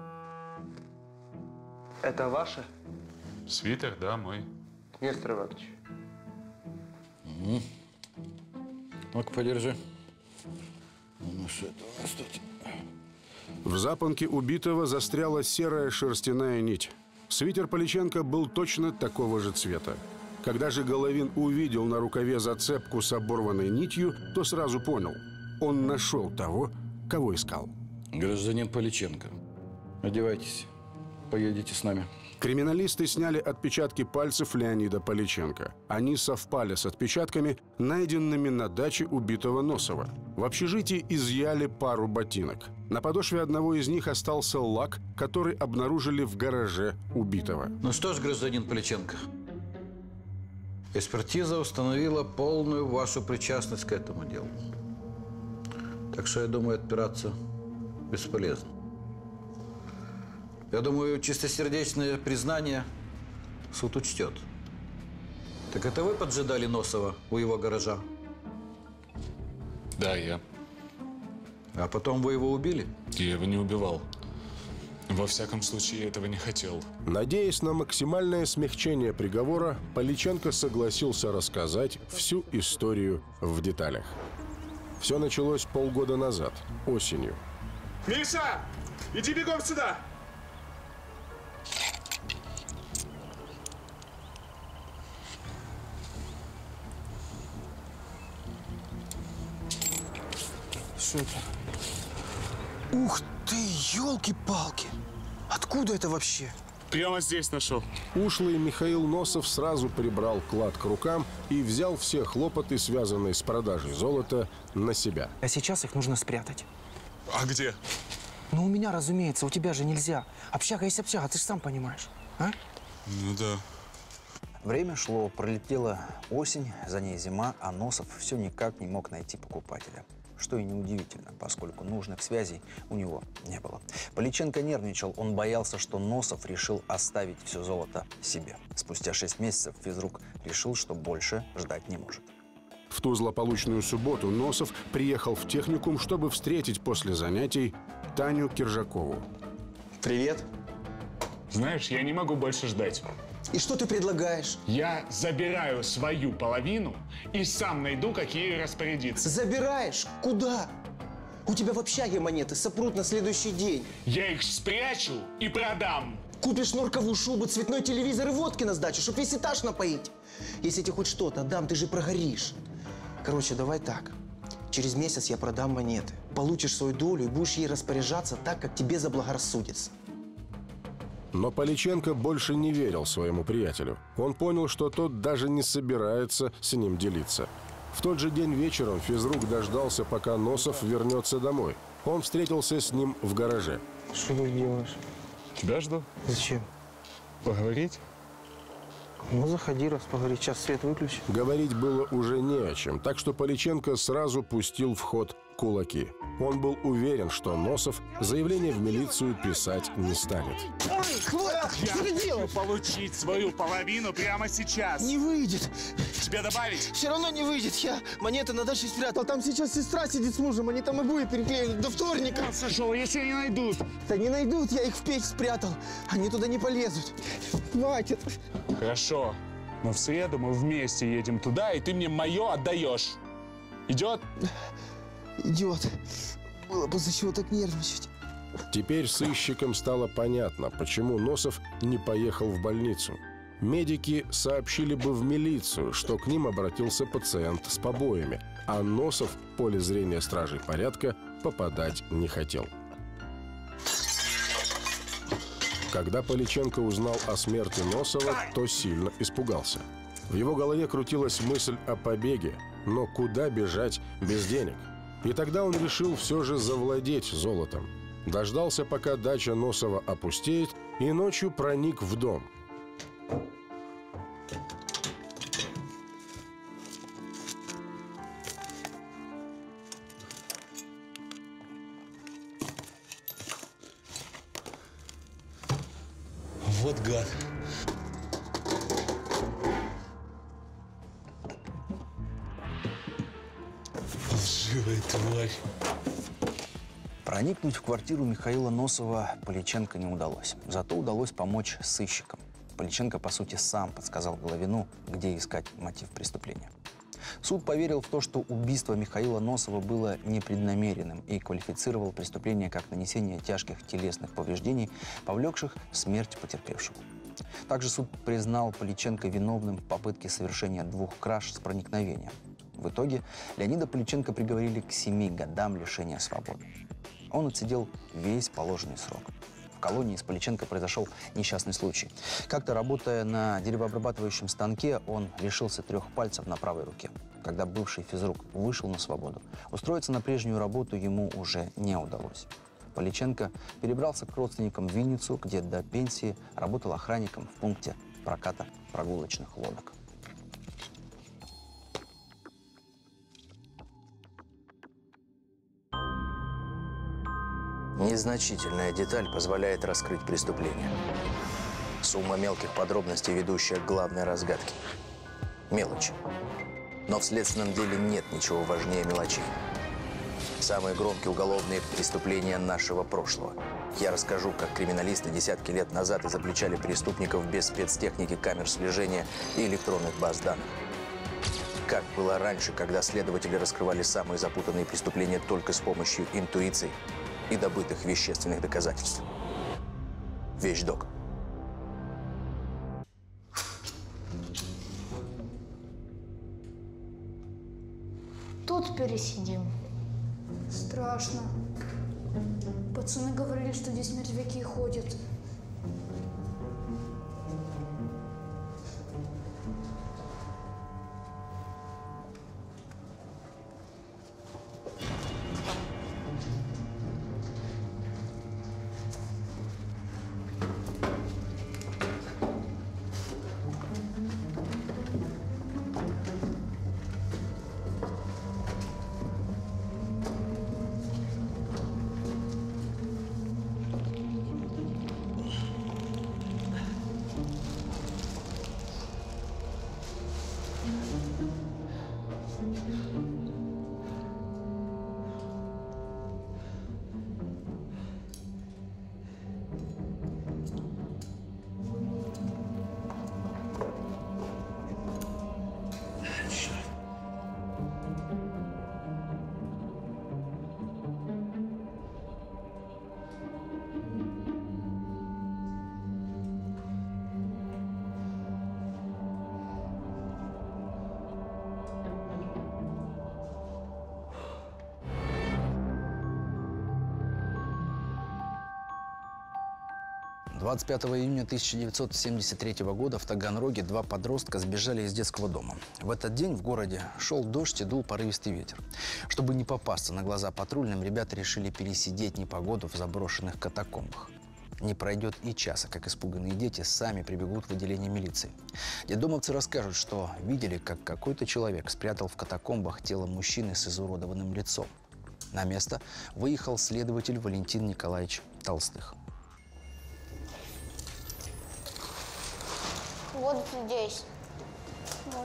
Это ваше? Свитер, да, мой. Нестор Иванович. Угу. Ну-ка, подержи. Ну, что это у нас тут? В запонке убитого застряла серая шерстяная нить. Свитер Поличенко был точно такого же цвета. Когда же Головин увидел на рукаве зацепку с оборванной нитью, то сразу понял – он нашел того, кого искал. Гражданин Поличенко, одевайтесь, поедете с нами. Криминалисты сняли отпечатки пальцев Леонида Поличенко. Они совпали с отпечатками, найденными на даче убитого Носова. В общежитии изъяли пару ботинок. На подошве одного из них остался лак, который обнаружили в гараже убитого. Ну что ж, гражданин Поличенко, экспертиза установила полную вашу причастность к этому делу. Так что, я думаю, отпираться бесполезно. Я думаю, чистосердечное признание суд учтет. Так это вы поджидали Носова у его гаража? Да, я. А потом вы его убили? Я его не убивал. Во всяком случае, я этого не хотел. Надеясь на максимальное смягчение приговора, Поличенко согласился рассказать всю историю в деталях. Все началось полгода назад, осенью. Миша, иди бегом сюда! Что это? Ух ты, елки-палки! Откуда это вообще? Прямо здесь нашел. Ушлый Михаил Носов сразу прибрал клад к рукам и взял все хлопоты, связанные с продажей золота, на себя. А сейчас их нужно спрятать. А где? Ну, у меня, разумеется, у тебя же нельзя. Общага есть общага, ты же сам понимаешь. А? Ну да. Время шло, пролетела осень, за ней зима, а Носов все никак не мог найти покупателя. Что и неудивительно, поскольку нужных связей у него не было. Поличенко нервничал, он боялся, что Носов решил оставить все золото себе. Спустя 6 месяцев физрук решил, что больше ждать не может. В ту злополучную субботу Носов приехал в техникум, чтобы встретить после занятий Таню Киржакову. Привет. Знаешь, я не могу больше ждать. И что ты предлагаешь? Я забираю свою половину и сам найду, как ею распорядиться. Забираешь? Куда? У тебя в общаге монеты сопрут на следующий день. Я их спрячу и продам. Купишь норковую шубу, цветной телевизор и водки на сдачу, чтоб весь этаж напоить. Если тебе хоть что-то отдам, ты же прогоришь. Короче, давай так. Через месяц я продам монеты. Получишь свою долю и будешь ей распоряжаться так, как тебе заблагорассудится. Но Поличенко больше не верил своему приятелю. Он понял, что тот даже не собирается с ним делиться. В тот же день вечером физрук дождался, пока Носов вернется домой. Он встретился с ним в гараже. Что ты делаешь? Тебя жду. Зачем? Поговорить? Ну, заходи, раз поговорить. Сейчас свет выключи. Говорить было уже не о чем, так что Поличенко сразу пустил в ход кулаки. Он был уверен, что Носов заявление в милицию писать не станет. Я хочу получить свою половину прямо сейчас. Не выйдет. Тебе добавить? Все равно не выйдет. Я монеты на даче спрятал. Там сейчас сестра сидит с мужем. Они там обои переклеили до вторника. Сошел, если не найдут. Да не найдут, я их в печь спрятал. Они туда не полезут. Хватит. Хорошо. Но в среду мы вместе едем туда, и ты мне мое отдаешь. Идет? Идет. Было бы за чего так нервничать. Теперь сыщикам стало понятно, почему Носов не поехал в больницу. Медики сообщили бы в милицию, что к ним обратился пациент с побоями, а Носов в поле зрения стражей порядка попадать не хотел. Когда Поличенко узнал о смерти Носова, то сильно испугался. В его голове крутилась мысль о побеге, но куда бежать без денег? И тогда он решил все же завладеть золотом. Дождался, пока дача Носова опустеет, и ночью проник в дом. Вот гад. Лживая тварь. Проникнуть в квартиру Михаила Носова Поличенко не удалось. Зато удалось помочь сыщикам. Поличенко, по сути, сам подсказал Головину, где искать мотив преступления. Суд поверил в то, что убийство Михаила Носова было непреднамеренным и квалифицировал преступление как нанесение тяжких телесных повреждений, повлекших смерть потерпевшего. Также суд признал Поличенко виновным в попытке совершения 2 краж с проникновением. В итоге Леонида Поличенко приговорили к 7 годам лишения свободы. Он отсидел весь положенный срок. В колонии с Поличенко произошел несчастный случай. Как-то, работая на деревообрабатывающем станке, он лишился 3 пальцев на правой руке. Когда бывший физрук вышел на свободу, устроиться на прежнюю работу ему уже не удалось. Поличенко перебрался к родственникам в Винницу, где до пенсии работал охранником в пункте проката прогулочных лодок. Незначительная деталь позволяет раскрыть преступление. Сумма мелких подробностей, ведущая к главной разгадке. Мелочи. Но в следственном деле нет ничего важнее мелочей. Самые громкие уголовные преступления нашего прошлого. Я расскажу, как криминалисты десятки лет назад изобличали преступников без спецтехники, камер слежения и электронных баз данных. Как было раньше, когда следователи раскрывали самые запутанные преступления только с помощью интуиции и добытых вещественных доказательств. Вещдок. Тут пересидим. Страшно. Пацаны говорили, что здесь мертвяки ходят. 25 июня 1973 года в Таганроге два подростка сбежали из детского дома. В этот день в городе шел дождь и дул порывистый ветер. Чтобы не попасться на глаза патрульным, ребята решили пересидеть непогоду в заброшенных катакомбах. Не пройдет и часа, как испуганные дети сами прибегут в отделение милиции. Детдомовцы расскажут, что видели, как какой-то человек спрятал в катакомбах тело мужчины с изуродованным лицом. На место выехал следователь Валентин Николаевич Толстых. Вот здесь. Вот.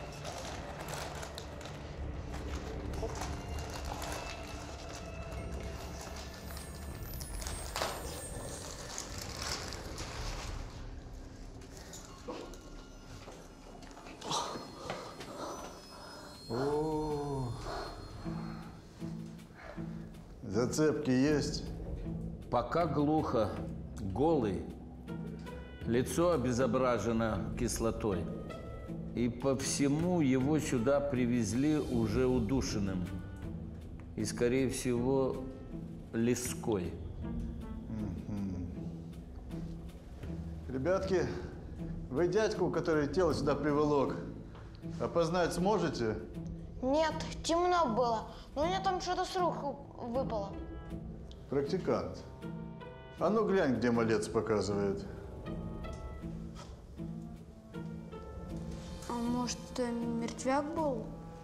О, зацепки есть? Пока глухо. Голый. Лицо обезображено кислотой. И по всему его сюда привезли уже удушенным. И, скорее всего, леской. Ребятки, вы дядьку, который тело сюда приволок, опознать сможете? Нет, темно было. Но у меня там что-то с рук выпало. Практикант. А ну глянь, где малец показывает. А может, это мертвяк был?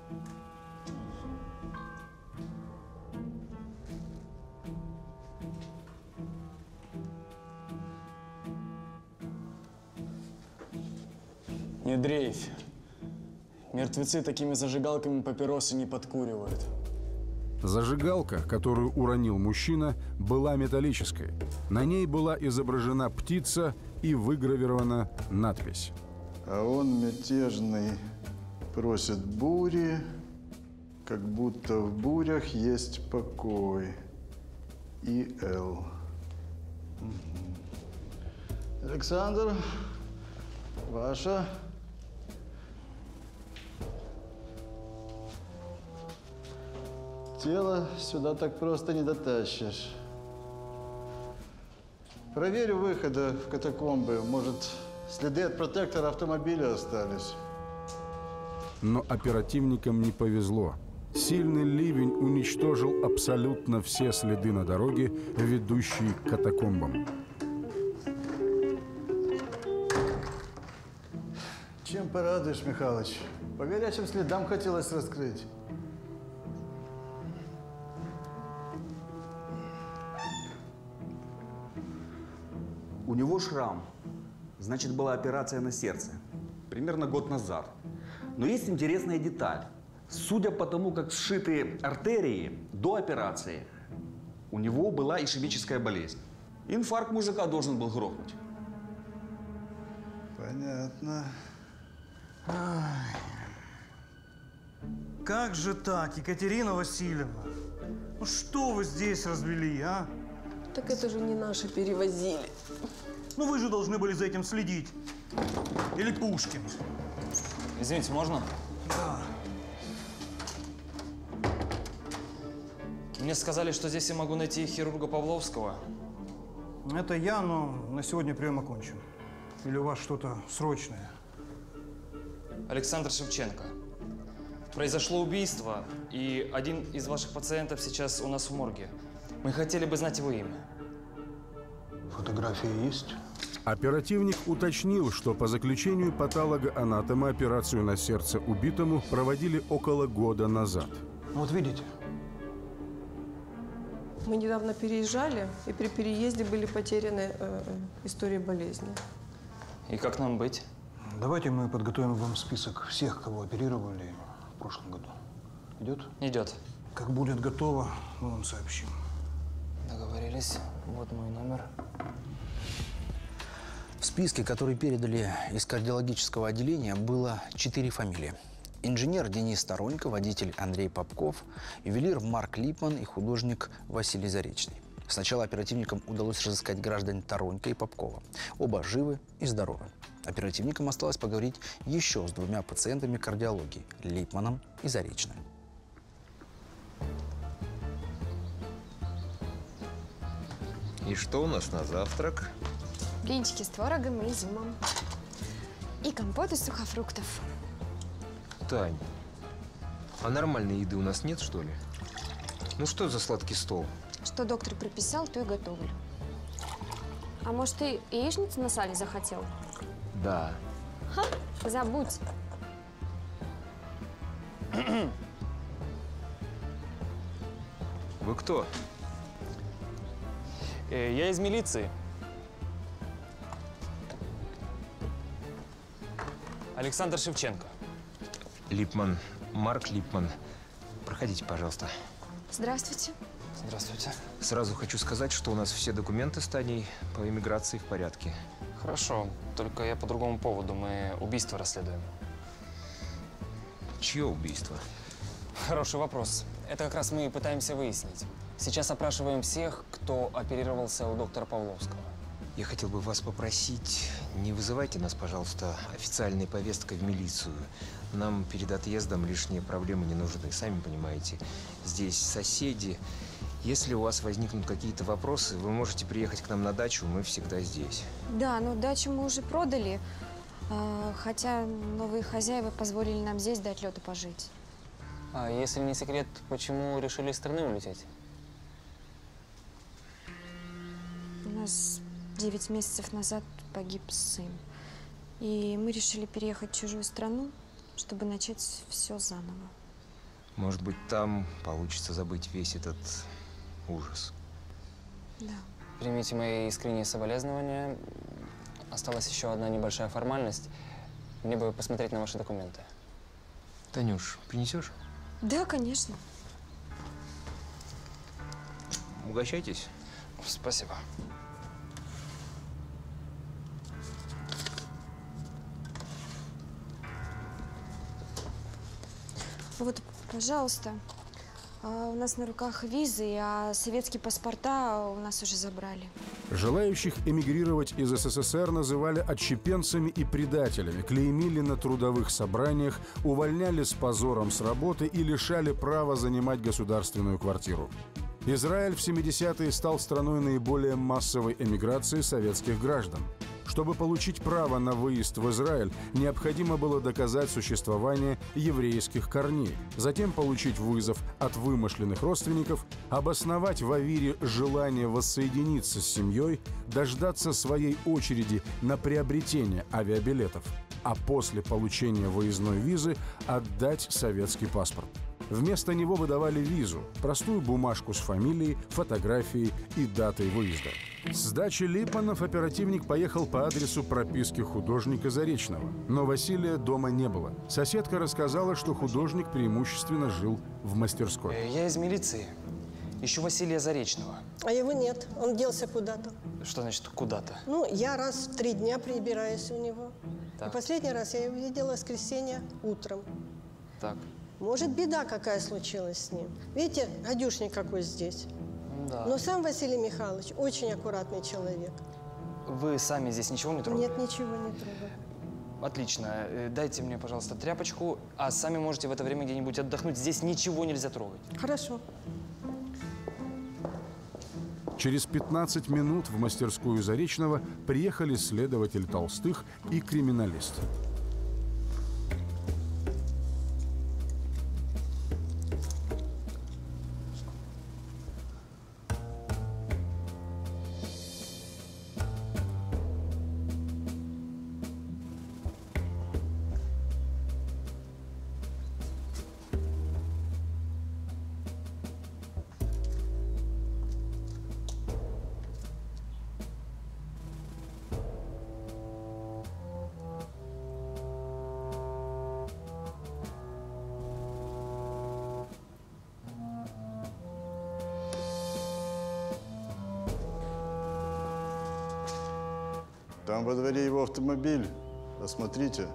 Не дрейфь. Мертвецы такими зажигалками папиросы не подкуривают. Зажигалка, которую уронил мужчина, была металлической. На ней была изображена птица и выгравирована надпись. А он мятежный, просит бури, как будто в бурях есть покой. И.Л. Александр, ваша. Тело сюда так просто не дотащишь. Проверю выхода в катакомбы. Может, следы от протектора автомобиля остались. Но оперативникам не повезло. Сильный ливень уничтожил абсолютно все следы на дороге, ведущей к катакомбам. Чем порадуешь, Михалыч? По горячим следам хотелось раскрыть. У него шрам. Значит, была операция на сердце. Примерно год назад. Но есть интересная деталь. Судя по тому, как сшиты артерии до операции, у него была ишемическая болезнь. Инфаркт мужика должен был грохнуть. Понятно. Ай. Как же так, Екатерина Васильевна? Ну что вы здесь развели, а? Так это же не наши перевозили. Ну вы же должны были за этим следить. Или Пушкин. Извините, можно? Да. Мне сказали, что здесь я могу найти хирурга Павловского. Это я, но на сегодня прием окончен. Или у вас что-то срочное? Александр Шевченко. Произошло убийство, и один из ваших пациентов сейчас у нас в морге. Мы хотели бы знать его имя. Фотографии есть? Оперативник уточнил, что по заключению патолога-анатома операцию на сердце убитому проводили около года назад. Вот видите? Мы недавно переезжали, и при переезде были потеряны истории болезни. И как нам быть? Давайте мы подготовим вам список всех, кого оперировали в прошлом году. Идет? Идет. Как будет готово, мы вам сообщим. Договорились. Вот мой номер. В списке, который передали из кардиологического отделения, было 4 фамилии. Инженер Денис Сторонько, водитель Андрей Попков, ювелир Марк Липман и художник Василий Заречный. Сначала оперативникам удалось разыскать граждан Торонько и Попкова. Оба живы и здоровы. Оперативникам осталось поговорить еще с 2 пациентами кардиологии – Липманом и Заречным. И что у нас на завтрак? Блинчики с творогом и изюмом. И компот из сухофруктов. Тань, а нормальной еды у нас нет, что ли? Ну что за сладкий стол? Что доктор прописал, то и готовлю. А может, ты яичницу на сале захотел? Да. Ха, забудь. Вы кто? Я из милиции. Александр Шевченко. Липман. Марк Липман. Проходите, пожалуйста. Здравствуйте. Здравствуйте. Сразу хочу сказать, что у нас все документы с Таней по иммиграции в порядке. Хорошо, только я по другому поводу. Мы убийство расследуем. Чье убийство? Хороший вопрос. Это как раз мы и пытаемся выяснить. Сейчас опрашиваем всех, кто оперировался у доктора Павловского. Я хотел бы вас попросить, не вызывайте нас, пожалуйста, официальной повесткой в милицию. Нам перед отъездом лишние проблемы не нужны, сами понимаете. Здесь соседи. Если у вас возникнут какие-то вопросы, вы можете приехать к нам на дачу, мы всегда здесь. Да, но дачу мы уже продали. Хотя новые хозяева позволили нам здесь до отлета пожить. А если не секрет, почему решили из страны улететь? У нас 9 месяцев назад погиб сын. И мы решили переехать в чужую страну, чтобы начать все заново. Может быть, там получится забыть весь этот ужас. Да. Примите мои искренние соболезнования. Осталась еще одна небольшая формальность. Мне бы посмотреть на ваши документы. Танюш, принесешь? Да, конечно. Угощайтесь. Спасибо. Вот, пожалуйста. У нас на руках визы, а советские паспорта у нас уже забрали. Желающих эмигрировать из СССР называли отщепенцами и предателями, клеймили на трудовых собраниях, увольняли с позором с работы и лишали права занимать государственную квартиру. Израиль в 70-е стал страной наиболее массовой эмиграции советских граждан. Чтобы получить право на выезд в Израиль, необходимо было доказать существование еврейских корней, затем получить вызов от вымышленных родственников, обосновать в Авире желание воссоединиться с семьей, дождаться своей очереди на приобретение авиабилетов, а после получения выездной визы отдать советский паспорт. Вместо него выдавали визу, простую бумажку с фамилией, фотографией и датой выезда. С дачи Липманов оперативник поехал по адресу прописки художника Заречного. Но Василия дома не было. Соседка рассказала, что художник преимущественно жил в мастерской. Я из милиции. Ищу Василия Заречного. А его нет, он делся куда-то. Что значит куда-то? Ну, я раз в 3 дня прибираюсь у него. Так. И последний раз я его видела в воскресенье утром. Так. Может, беда какая случилась с ним. Видите, гадюшник какой здесь. Да. Но сам Василий Михайлович очень аккуратный человек. Вы сами здесь ничего не трогали? Нет, ничего не трогаю. Отлично. Дайте мне, пожалуйста, тряпочку, а сами можете в это время где-нибудь отдохнуть. Здесь ничего нельзя трогать. Хорошо. Через 15 минут в мастерскую Заречного приехали следователь Толстых и криминалист. Там во дворе его автомобиль. Осмотрите.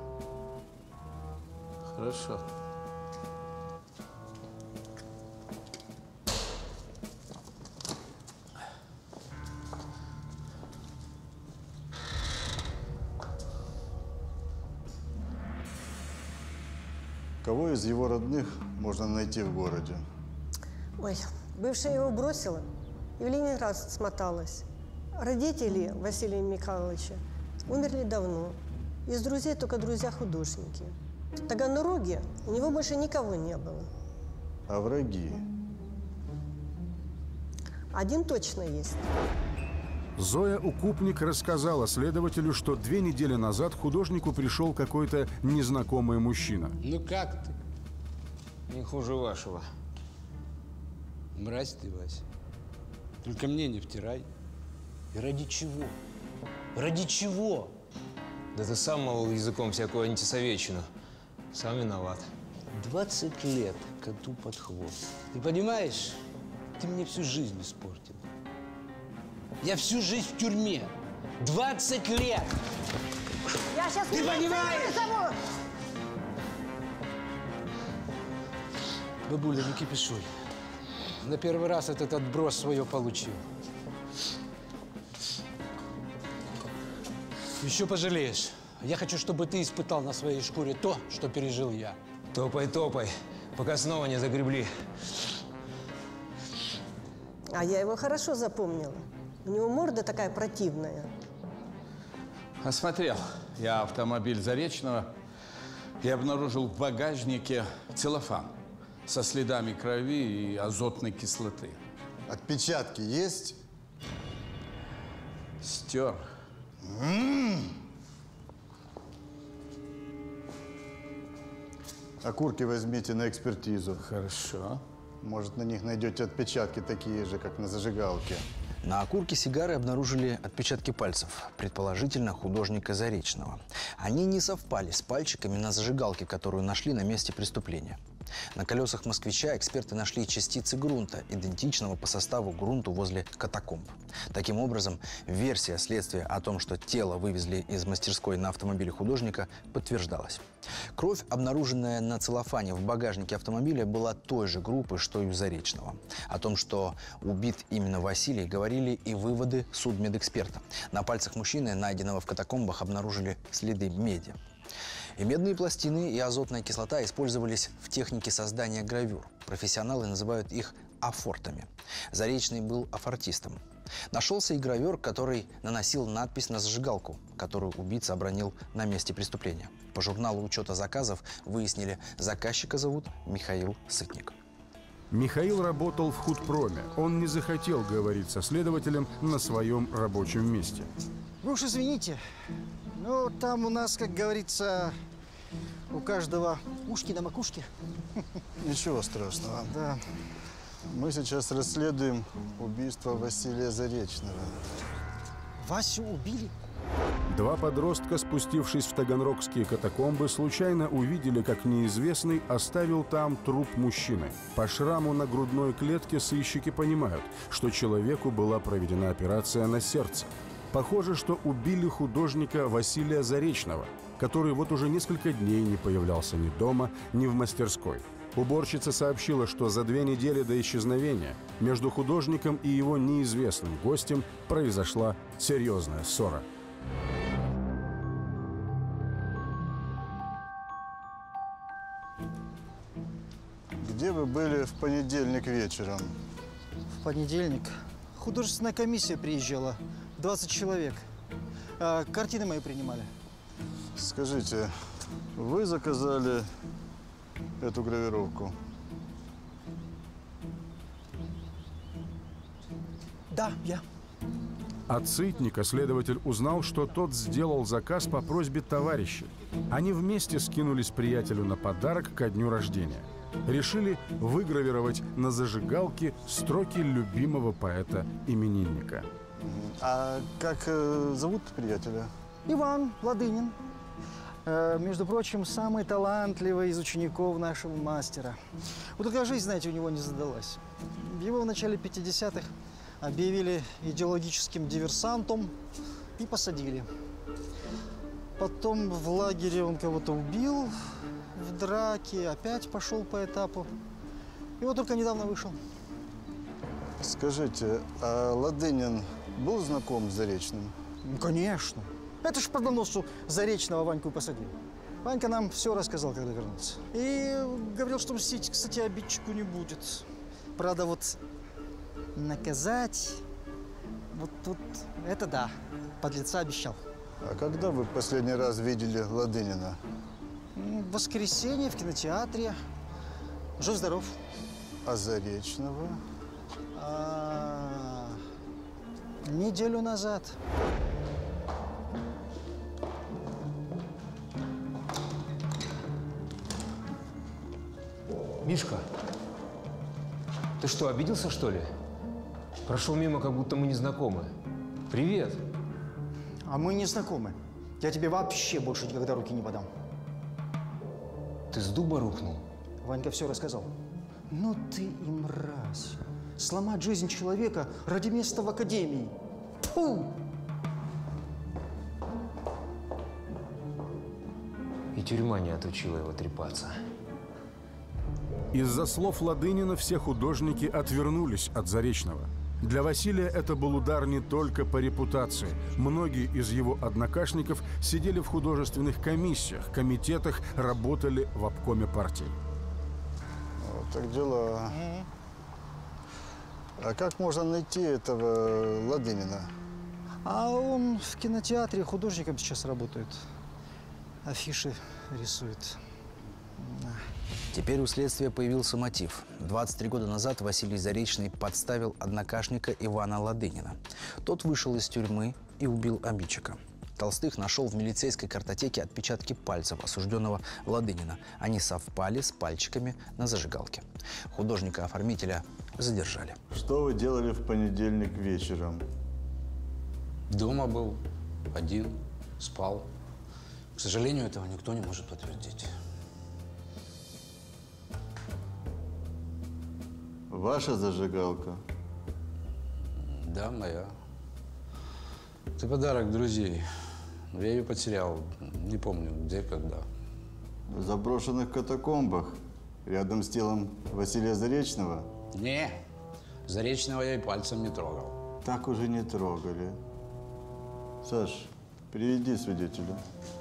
Хорошо. Кого из его родных можно найти в городе? Ой, бывшая его бросила и в Ленинград смоталась. Родители Василия Михайловича умерли давно. Из друзей только друзья-художники. В Таганроге у него больше никого не было. А враги? Один точно есть. Зоя Укупник рассказала следователю, что 2 недели назад к художнику пришел какой-то незнакомый мужчина. Ну как ты? Не хуже вашего. Мразь ты, Вася. Только мне не втирай. И ради чего? Ради чего? Да ты сам молол языком всякую антисоветчину. Сам виноват. 20 лет коту под хвост. Ты понимаешь, ты мне всю жизнь испортил. Я всю жизнь в тюрьме. 20 лет! Я сейчас Ты понимаешь? Бабуля, не кипишуй. На первый раз этот отброс свое получил. Еще пожалеешь. Я хочу, чтобы ты испытал на своей шкуре то, что пережил я. Топай, топай, пока снова не загребли. А я его хорошо запомнила. У него морда такая противная. Осмотрел я автомобиль Заречного и обнаружил в багажнике целлофан со следами крови и азотной кислоты. Отпечатки есть? Стер. Окурки возьмите на экспертизу. Хорошо. Может, на них найдете отпечатки такие же, как на зажигалке. На окурке сигары обнаружили отпечатки пальцев, предположительно художника Заречного. Они не совпали с пальчиками на зажигалке, которую нашли на месте преступления. На колесах «Москвича» эксперты нашли частицы грунта, идентичного по составу грунту возле катакомб. Таким образом, версия следствия о том, что тело вывезли из мастерской на автомобиле художника, подтверждалась. Кровь, обнаруженная на целлофане в багажнике автомобиля, была той же группы, что и у Заречного. О том, что убит именно Василий, говорили и выводы судмедэксперта. На пальцах мужчины, найденного в катакомбах, обнаружили следы меди. И медные пластины, и азотная кислота использовались в технике создания гравюр. Профессионалы называют их афортами. Заречный был афортистом. Нашелся и гравер, который наносил надпись на зажигалку, которую убийца обронил на месте преступления. По журналу учета заказов выяснили, заказчика зовут Михаил Сытник. Михаил работал в худпроме. Он не захотел говорить со следователем на своем рабочем месте. Вы уж извините, но там у нас, как говорится, у каждого ушки на макушке. Ничего страшного. Да. Мы сейчас расследуем убийство Василия Заречного. Васю убили? 2 подростка, спустившись в таганрогские катакомбы, случайно увидели, как неизвестный оставил там труп мужчины. По шраму на грудной клетке сыщики понимают, что человеку была проведена операция на сердце. Похоже, что убили художника Василия Заречного, который вот уже несколько дней не появлялся ни дома, ни в мастерской. Уборщица сообщила, что за 2 недели до исчезновения между художником и его неизвестным гостем произошла серьезная ссора. Где вы были в понедельник вечером? В понедельник художественная комиссия приезжала. 20 человек. Картины мои принимали. Скажите, вы заказали эту гравировку? Да, я. От Сытника следователь узнал, что тот сделал заказ по просьбе товарища. Они вместе скинулись приятелю на подарок ко дню рождения. Решили выгравировать на зажигалке строки любимого поэта-именинника. А как зовут приятеля? Иван Ладынин. Между прочим, самый талантливый из учеников нашего мастера. Вот такая жизнь, знаете, у него не задалась. Его в начале 50-х объявили идеологическим диверсантом и посадили. Потом в лагере он кого-то убил, в драке, опять пошел по этапу. И вот только недавно вышел. Скажите, а Ладынин был знаком с Заречным? Ну, конечно. Это ж по доносу Заречного Ваньку посадили. Ванька нам все рассказал, когда вернулся. И говорил, что мстить, кстати, обидчику не будет. Правда, вот наказать Вот это да. Подлеца обещал. А когда вы последний раз видели Ладынина? В воскресенье в кинотеатре. Жив-здоров. А Заречного? Неделю назад. Мишка, ты что, обиделся, что ли? Прошел мимо, как будто мы не знакомы. Привет. А мы не знакомы. Я тебе вообще больше никогда руки не подам. Ты с дуба рухнул? Ванька все рассказал. Ну ты и мразь. Сломать жизнь человека ради места в академии. Фу! И тюрьма не отучила его трепаться. Из-за слов Ладынина все художники отвернулись от Заречного. Для Василия это был удар не только по репутации. Многие из его однокашников сидели в художественных комиссиях, комитетах, работали в обкоме партии. Вот так дела. А как можно найти этого Ладынина? А он в кинотеатре художником сейчас работает. Афиши рисует. Теперь у следствия появился мотив. 23 года назад Василий Заречный подставил однокашника Ивана Ладынина. Тот вышел из тюрьмы и убил обидчика. Толстых нашел в милицейской картотеке отпечатки пальцев осужденного Ладынина. Они совпали с пальчиками на зажигалке. Художника-оформителя задержали. Что вы делали в понедельник вечером? Дома был, один, спал. К сожалению, этого никто не может подтвердить. Ваша зажигалка? Да, моя. Это подарок друзей. Но я ее потерял. Не помню, где, когда. В заброшенных катакомбах? Рядом с телом Василия Заречного? Не, Заречного я и пальцем не трогал. Так уже не трогали. Саш, приведи свидетеля.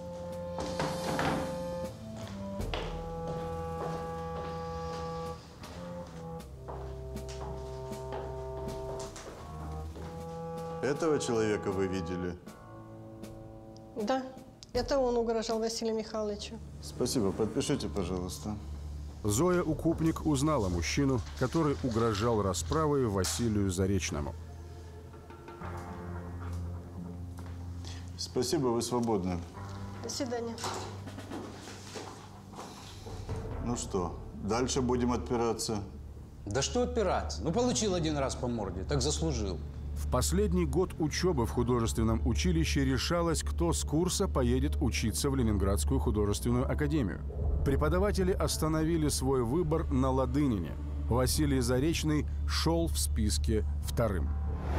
Этого человека вы видели? Да, это он угрожал Василию Михайловичу. Спасибо. Подпишите, пожалуйста. Зоя Укупник узнала мужчину, который угрожал расправой Василию Заречному. Спасибо, вы свободны. До свидания. Ну что, дальше будем отпираться? Да что отпираться? Ну, получил один раз по морде, так заслужил. В последний год учебы в художественном училище решалось, кто с курса поедет учиться в Ленинградскую художественную академию. Преподаватели остановили свой выбор на Ладынине. Василий Заречный шел в списке вторым.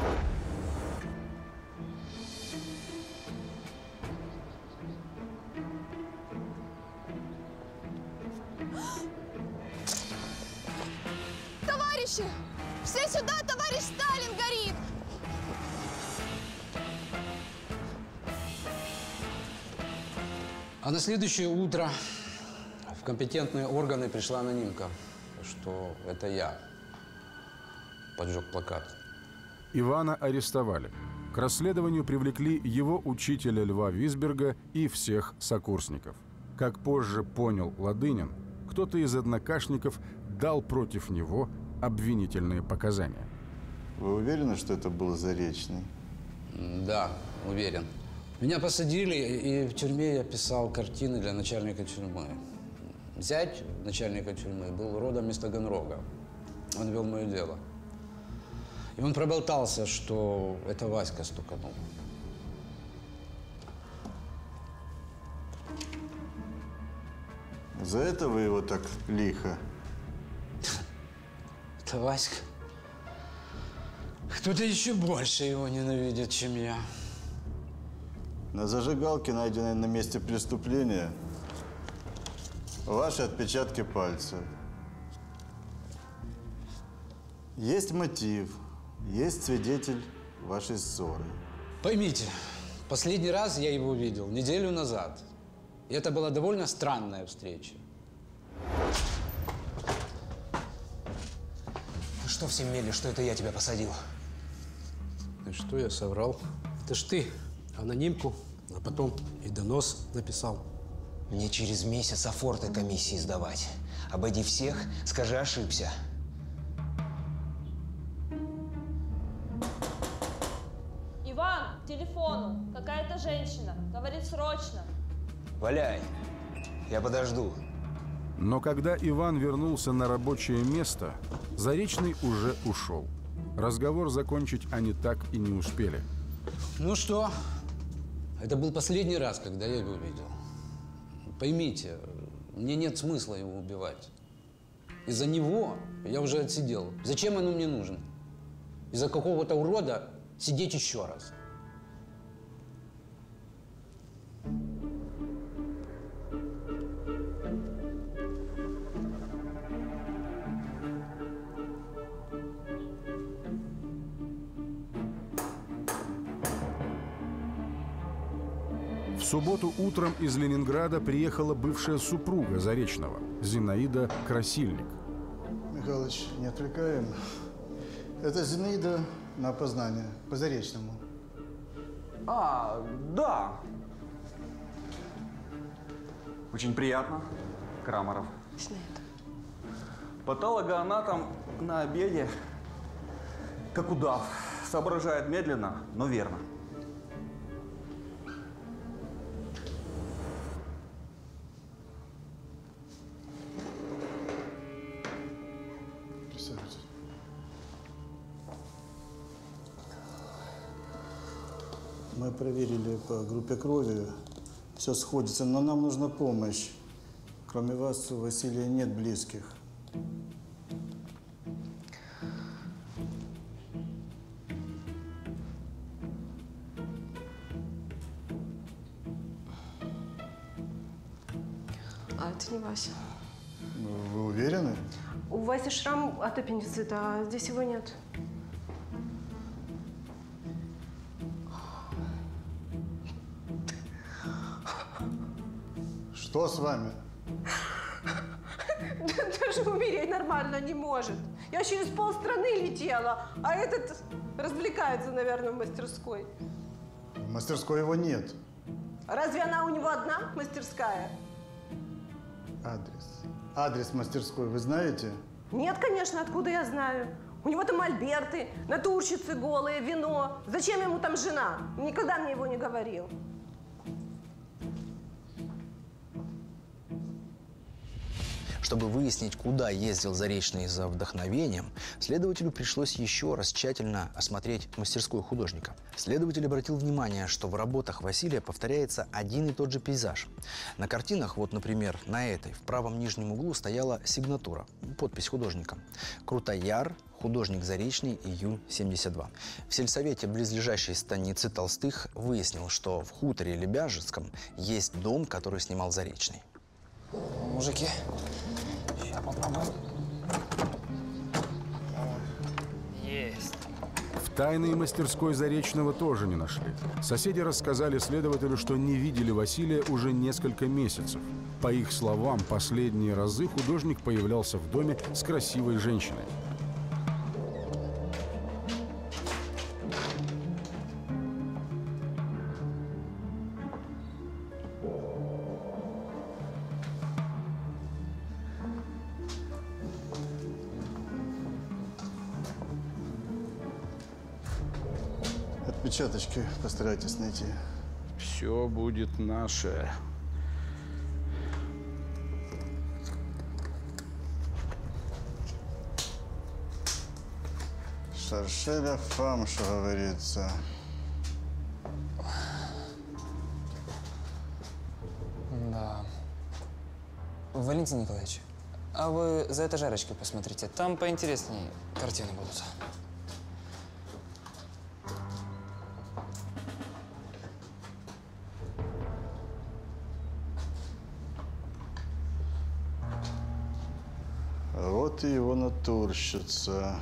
Товарищи! Все сюда, товарищ Сталин горит! А на следующее утро в компетентные органы пришла анонимка, что это я поджег плакат. Ивана арестовали. К расследованию привлекли его учителя Льва Висберга и всех сокурсников. Как позже понял Ладынин, кто-то из однокашников дал против него обвинительные показания. Вы уверены, что это был Заречный? Да, уверен. Меня посадили, и в тюрьме я писал картины для начальника тюрьмы. Зять начальника тюрьмы был родом из Таганрога. Он вел мое дело. И он проболтался, что это Васька стуканул. За это вы его так лихо? Это Васька. Кто-то еще больше его ненавидит, чем я. На зажигалке, найденной на месте преступления, ваши отпечатки пальцев. Есть мотив, есть свидетель вашей ссоры. Поймите, последний раз я его видел неделю назад. И это была довольно странная встреча. Что все мели, что это я тебя посадил? Что я соврал? Это ж ты анонимку, а потом и донос написал. Мне через месяц афорты комиссии сдавать. Обойди всех, скажи, ошибся. Иван, к телефону. Какая-то женщина. Говорит срочно. Валяй, я подожду. Но когда Иван вернулся на рабочее место, Заречный уже ушел. Разговор закончить они так и не успели. Ну что, это был последний раз, когда я его видел. Поймите, мне нет смысла его убивать. Из-за него я уже отсидел. Зачем оно мне нужно? Из-за какого-то урода сидеть еще раз. В субботу утром из Ленинграда приехала бывшая супруга Заречного, Зинаида Красильник. Михалыч, не отвлекаем. Это Зинаида на опознание, по Заречному. А, да. Очень приятно, Крамаров. Патологоанатом на обеде, как удав, соображает медленно, но верно. Мы проверили по группе крови, все сходится, но нам нужна помощь. Кроме вас, у Василия нет близких. А это не Вася. Вы уверены? У Васи шрам от аппендицита, а здесь его нет. Что с вами? Даже умереть нормально не может. Я через полстраны летела, а этот развлекается, наверное, в мастерской. В мастерской его нет. Разве она у него одна мастерская? Адрес. Адрес мастерской вы знаете? Нет, конечно, откуда я знаю? У него там мольберты, натурщицы голые, вино. Зачем ему там жена? Никогда мне его не говорил. Чтобы выяснить, куда ездил Заречный за вдохновением, следователю пришлось еще раз тщательно осмотреть мастерскую художника. Следователь обратил внимание, что в работах Василия повторяется один и тот же пейзаж. На картинах, вот, например, на этой, в правом нижнем углу стояла сигнатура, подпись художника. Крутояр, художник Заречный, июнь 72. В сельсовете близлежащей станицы Толстых выяснил, что в хуторе Лебяжецком есть дом, который снимал Заречный. Мужики, сейчас попробуем. Есть. В тайной мастерской Заречного тоже не нашли. Соседи рассказали следователю, что не видели Василия уже несколько месяцев. По их словам, последние разы художник появлялся в доме с красивой женщиной. Отпечаточки постарайтесь найти. Все будет наше. Шаршеля фам, что говорится. Да. Валентин Николаевич, а вы за этажерочкой посмотрите. Там поинтереснее картины будут. Вот и его натурщица.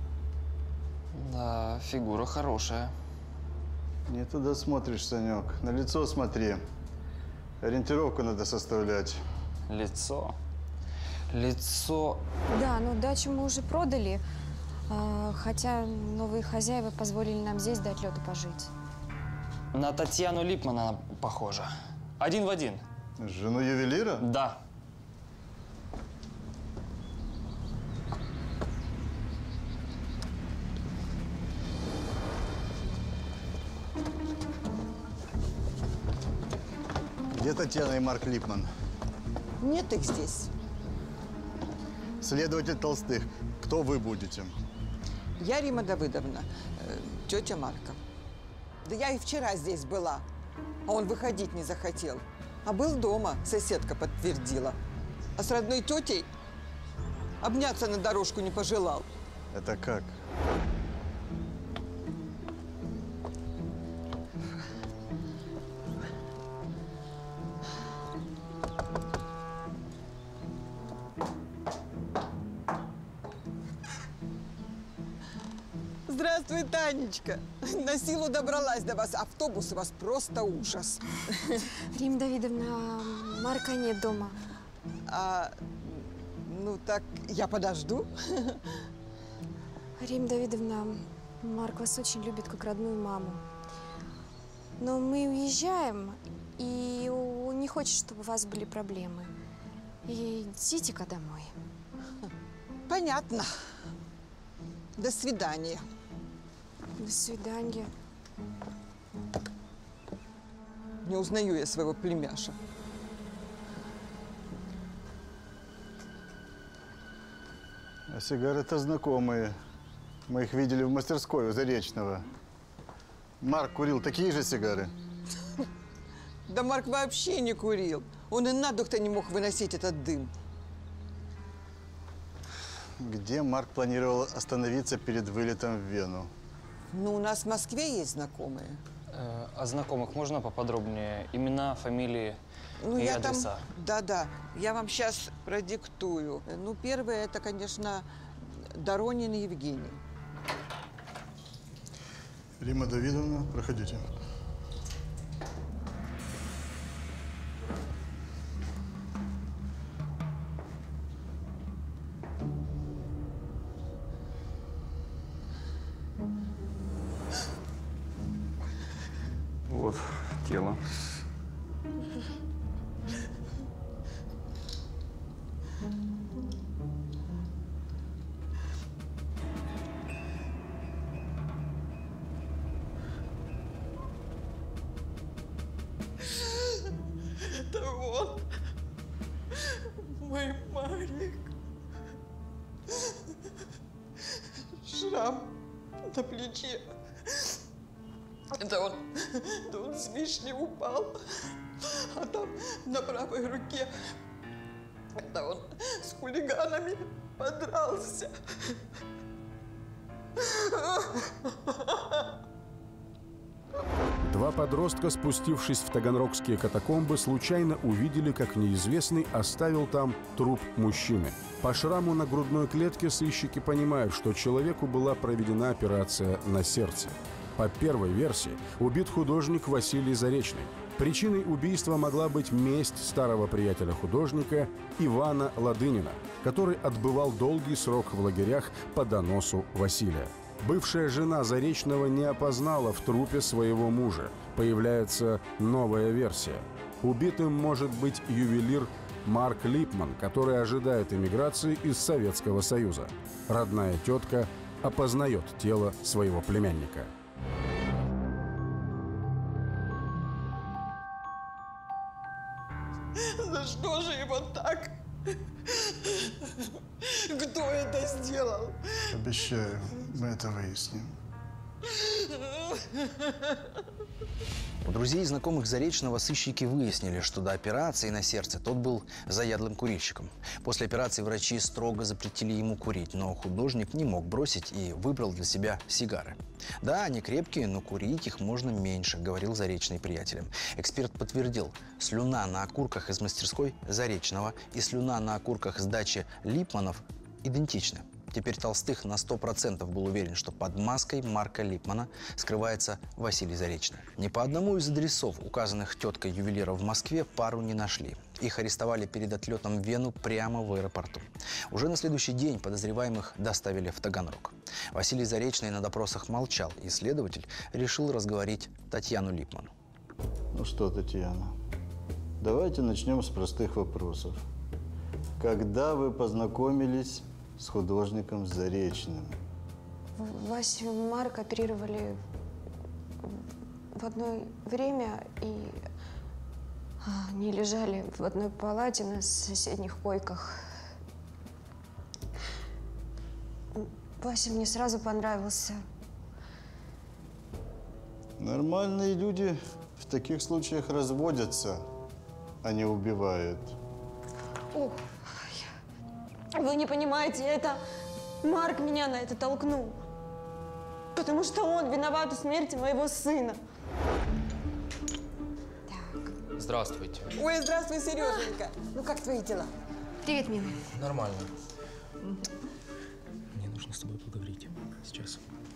Да, фигура хорошая. Не туда смотришь, Санек. На лицо смотри. Ориентировку надо составлять. Лицо? Лицо… Да, ну дачу мы уже продали. Хотя новые хозяева позволили нам здесь до отлета пожить. На Татьяну Липман она похожа. Один в один. Жену ювелира? Да. Где Татьяна и Марк Липман? Нет их здесь. Следователь Толстых, кто вы будете? Я Рима Давыдовна, тетя Марка. Да я и вчера здесь была, а он выходить не захотел. А был дома, соседка подтвердила. А с родной тетей обняться на дорожку не пожелал. Это как? Здравствуй, Танечка. На силу добралась до вас. Автобус у вас просто ужас. Рима Давидовна, Марка нет дома. Ну так я подожду. Рима Давидовна, Марк вас очень любит как родную маму. Но мы уезжаем, и он не хочет, чтобы у вас были проблемы. Идите-ка домой. Понятно. До свидания. До свидания. Не узнаю я своего племяша. А сигары-то знакомые. Мы их видели в мастерской у Заречного. Марк курил такие же сигары? Да Марк вообще не курил. Он и на дух-то не мог выносить этот дым. Где Марк планировал остановиться перед вылетом в Вену? Ну, у нас в Москве есть знакомые. О знакомых можно поподробнее? Имена, фамилии и адреса? Да-да. Я вам сейчас продиктую. Ну, первое, это, конечно, Доронин Евгений. Рима Давидовна, проходите. Вот тело. Это он, мой Марик. Шрам на плече. Это он с вишни упал, а там на правой руке, это он с хулиганами подрался. Два подростка, спустившись в таганрогские катакомбы, случайно увидели, как неизвестный оставил там труп мужчины. По шраму на грудной клетке сыщики понимают, что человеку была проведена операция на сердце. По первой версии, убит художник Василий Заречный. Причиной убийства могла быть месть старого приятеля художника Ивана Ладынина, который отбывал долгий срок в лагерях по доносу Василия. Бывшая жена Заречного не опознала в трупе своего мужа. Появляется новая версия. Убитым может быть ювелир Марк Липман, который ожидает эмиграции из Советского Союза. Родная тетка опознает тело своего племянника. За что же его так? Кто это сделал? Обещаю, мы это выясним. У друзей и знакомых Заречного сыщики выяснили, что до операции на сердце тот был заядлым курильщиком. После операции врачи строго запретили ему курить, но художник не мог бросить и выбрал для себя сигары. Да, они крепкие, но курить их можно меньше, говорил Заречный приятелям. Эксперт подтвердил, слюна на окурках из мастерской Заречного и слюна на окурках с дачи Липманов идентичны. Теперь Толстых на 100% был уверен, что под маской Марка Липмана скрывается Василий Заречный. Ни по одному из адресов, указанных теткой ювелира в Москве, пару не нашли. Их арестовали перед отлетом в Вену прямо в аэропорту. Уже на следующий день подозреваемых доставили в Таганрог. Василий Заречный на допросах молчал, и следователь решил разговорить Татьяну Липман. Ну что, Татьяна, давайте начнем с простых вопросов. Когда вы познакомились с художником Заречным? Васю и Марка оперировали в одно время, и они лежали в одной палате на соседних койках. Вася мне сразу понравился. Нормальные люди в таких случаях разводятся, а не убивают. Ох, вы не понимаете, это Марк меня на это толкнул. Потому что он виноват в смерти моего сына. Здравствуйте. Ой, здравствуй, Сереженька. Ну, как твои дела? Привет, милый. Нормально. Мне нужно с тобой поговорить. Сейчас.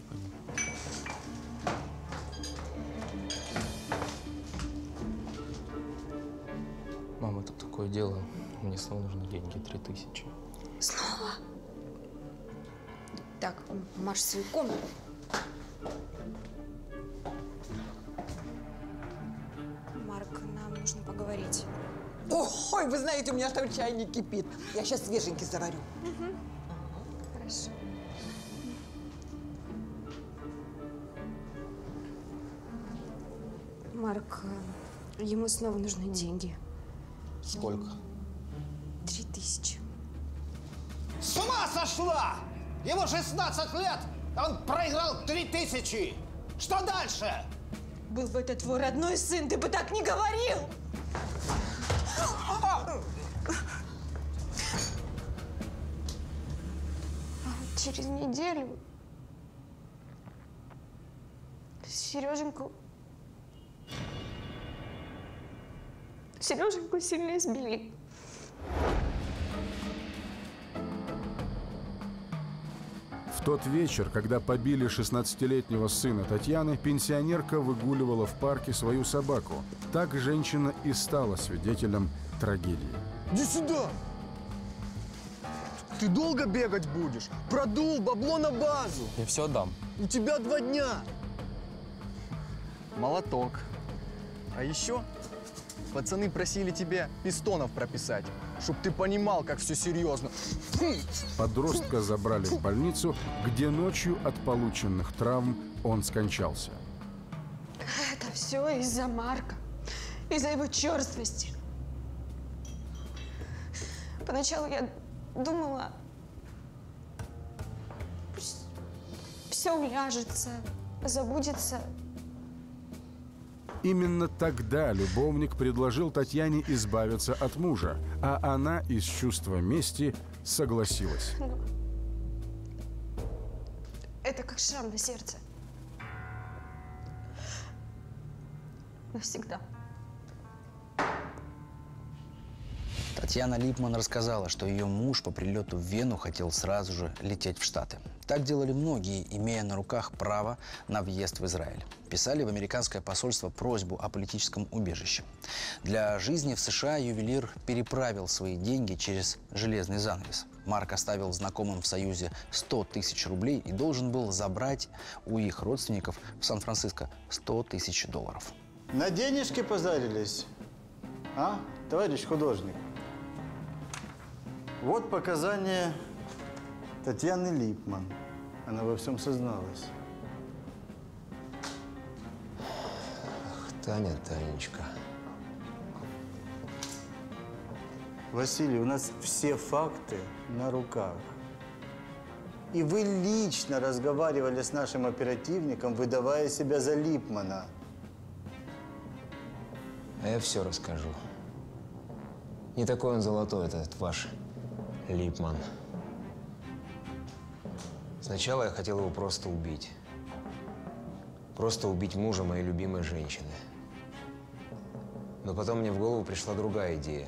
Мама, тут такое дело. Мне снова нужны деньги, 3000. Снова? Так, марш в свою комнату. Марк, нам нужно поговорить. Ой, вы знаете, у меня там чайник кипит. Я сейчас свеженький заварю. Хорошо. Марк, ему снова нужны деньги. Сколько? 3000. С ума сошла! Ему 16 лет, а он проиграл 3000. Что дальше? Был бы это твой родной сын, ты бы так не говорил! Через неделю Сереженьку сильно избили. В тот вечер, когда побили 16-летнего сына Татьяны, пенсионерка выгуливала в парке свою собаку. Так женщина и стала свидетелем трагедии. Иди сюда! Ты долго бегать будешь? Продул бабло на базу. Я все отдам. У тебя 2 дня. Молоток. А еще пацаны просили тебе пистонов прописать, чтоб ты понимал, как все серьезно. Подростка забрали в больницу, где ночью от полученных травм он скончался. Это все из-за Марка, из-за его черствости. Поначалу я думала, пусть все уляжется, забудется. Именно тогда любовник предложил Татьяне избавиться от мужа, а она из чувства мести согласилась. Это как шрам на сердце. Навсегда. Татьяна Липман рассказала, что ее муж по прилету в Вену хотел сразу же лететь в Штаты. Так делали многие, имея на руках право на въезд в Израиль. Писали в американское посольство просьбу о политическом убежище. Для жизни в США ювелир переправил свои деньги через железный занавес. Марк оставил знакомым в Союзе 100 000 рублей и должен был забрать у их родственников в Сан-Франциско 100 000 долларов. На денежки позарились, а, товарищ художник? Вот показания Татьяны Липман. Она во всем созналась. Таня, Танечка. Василий, у нас все факты на руках. И вы лично разговаривали с нашим оперативником, выдавая себя за Липмана. А я все расскажу. Не такой он золотой, этот ваш Липман. Сначала я хотел его просто убить. Просто убить мужа моей любимой женщины. Но потом мне в голову пришла другая идея.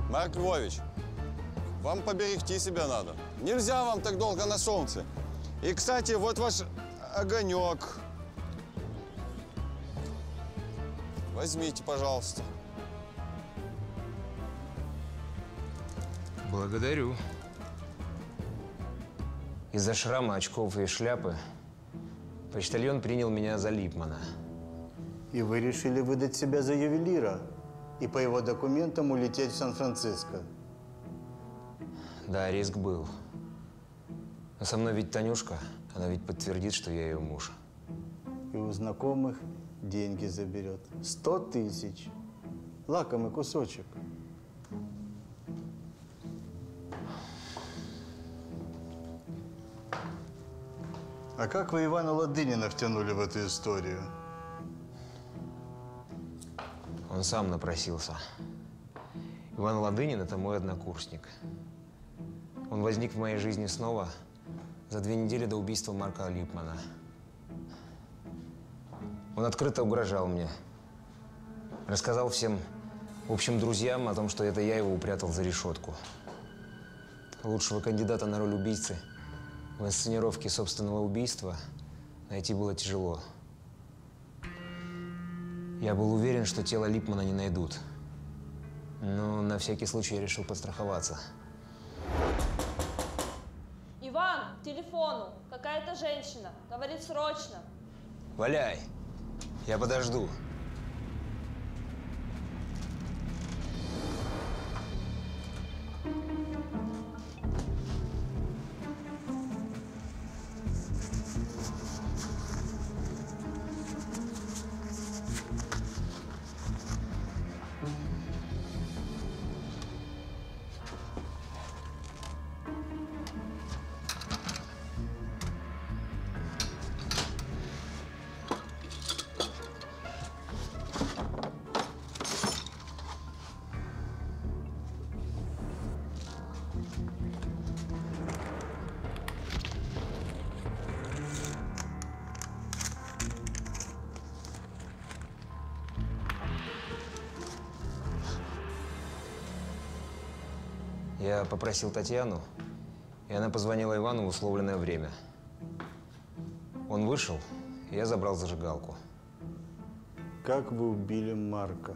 Марк Львович, вам поберегти себя надо. Нельзя вам так долго на солнце. И, кстати, вот ваш огонек. Возьмите, пожалуйста. Благодарю. Из-за шрама, очков и шляпы почтальон принял меня за Липмана. И вы решили выдать себя за ювелира и по его документам улететь в Сан-Франциско? Да, риск был. Но со мной ведь Танюшка, она ведь подтвердит, что я ее муж. И у знакомых деньги заберет. 100 тысяч. Лакомый кусочек. А как вы Ивана Ладынина втянули в эту историю? Он сам напросился. Иван Ладынин – это мой однокурсник. Он возник в моей жизни снова за 2 недели до убийства Марка Липмана. Он открыто угрожал мне. Рассказал всем, в общем, друзьям о том, что это я его упрятал за решетку. Лучшего кандидата на роль убийцы в инсценировке собственного убийства найти было тяжело. Я был уверен, что тело Липмана не найдут. Но на всякий случай я решил подстраховаться. Иван, к телефону. Какая-то женщина. Говорит срочно. Валяй! Я подожду. Я попросил Татьяну, и она позвонила Ивану в условленное время. Он вышел, и я забрал зажигалку. Как вы убили Марка?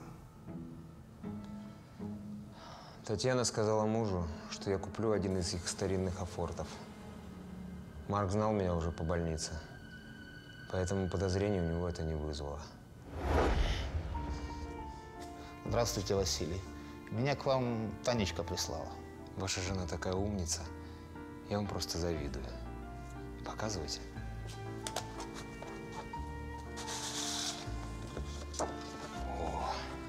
Татьяна сказала мужу, что я куплю один из их старинных афортов. Марк знал меня уже по больнице, поэтому подозрений у него это не вызвало. Здравствуйте, Василий. Меня к вам Танечка прислала. Ваша жена такая умница. Я вам просто завидую. Показывайте. О,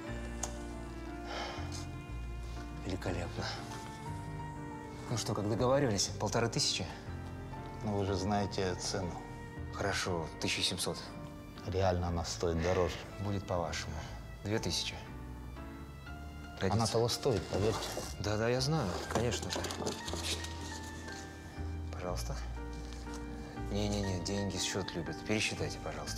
великолепно. Ну что, как договаривались, 1500? Ну, вы же знаете цену. Хорошо, 1700. Реально она стоит дороже. Будет по-вашему. 2000. Она того стоит, поверьте. Да-да, я знаю, конечно же. Пожалуйста. Не-не-не, деньги счет любят. Пересчитайте, пожалуйста.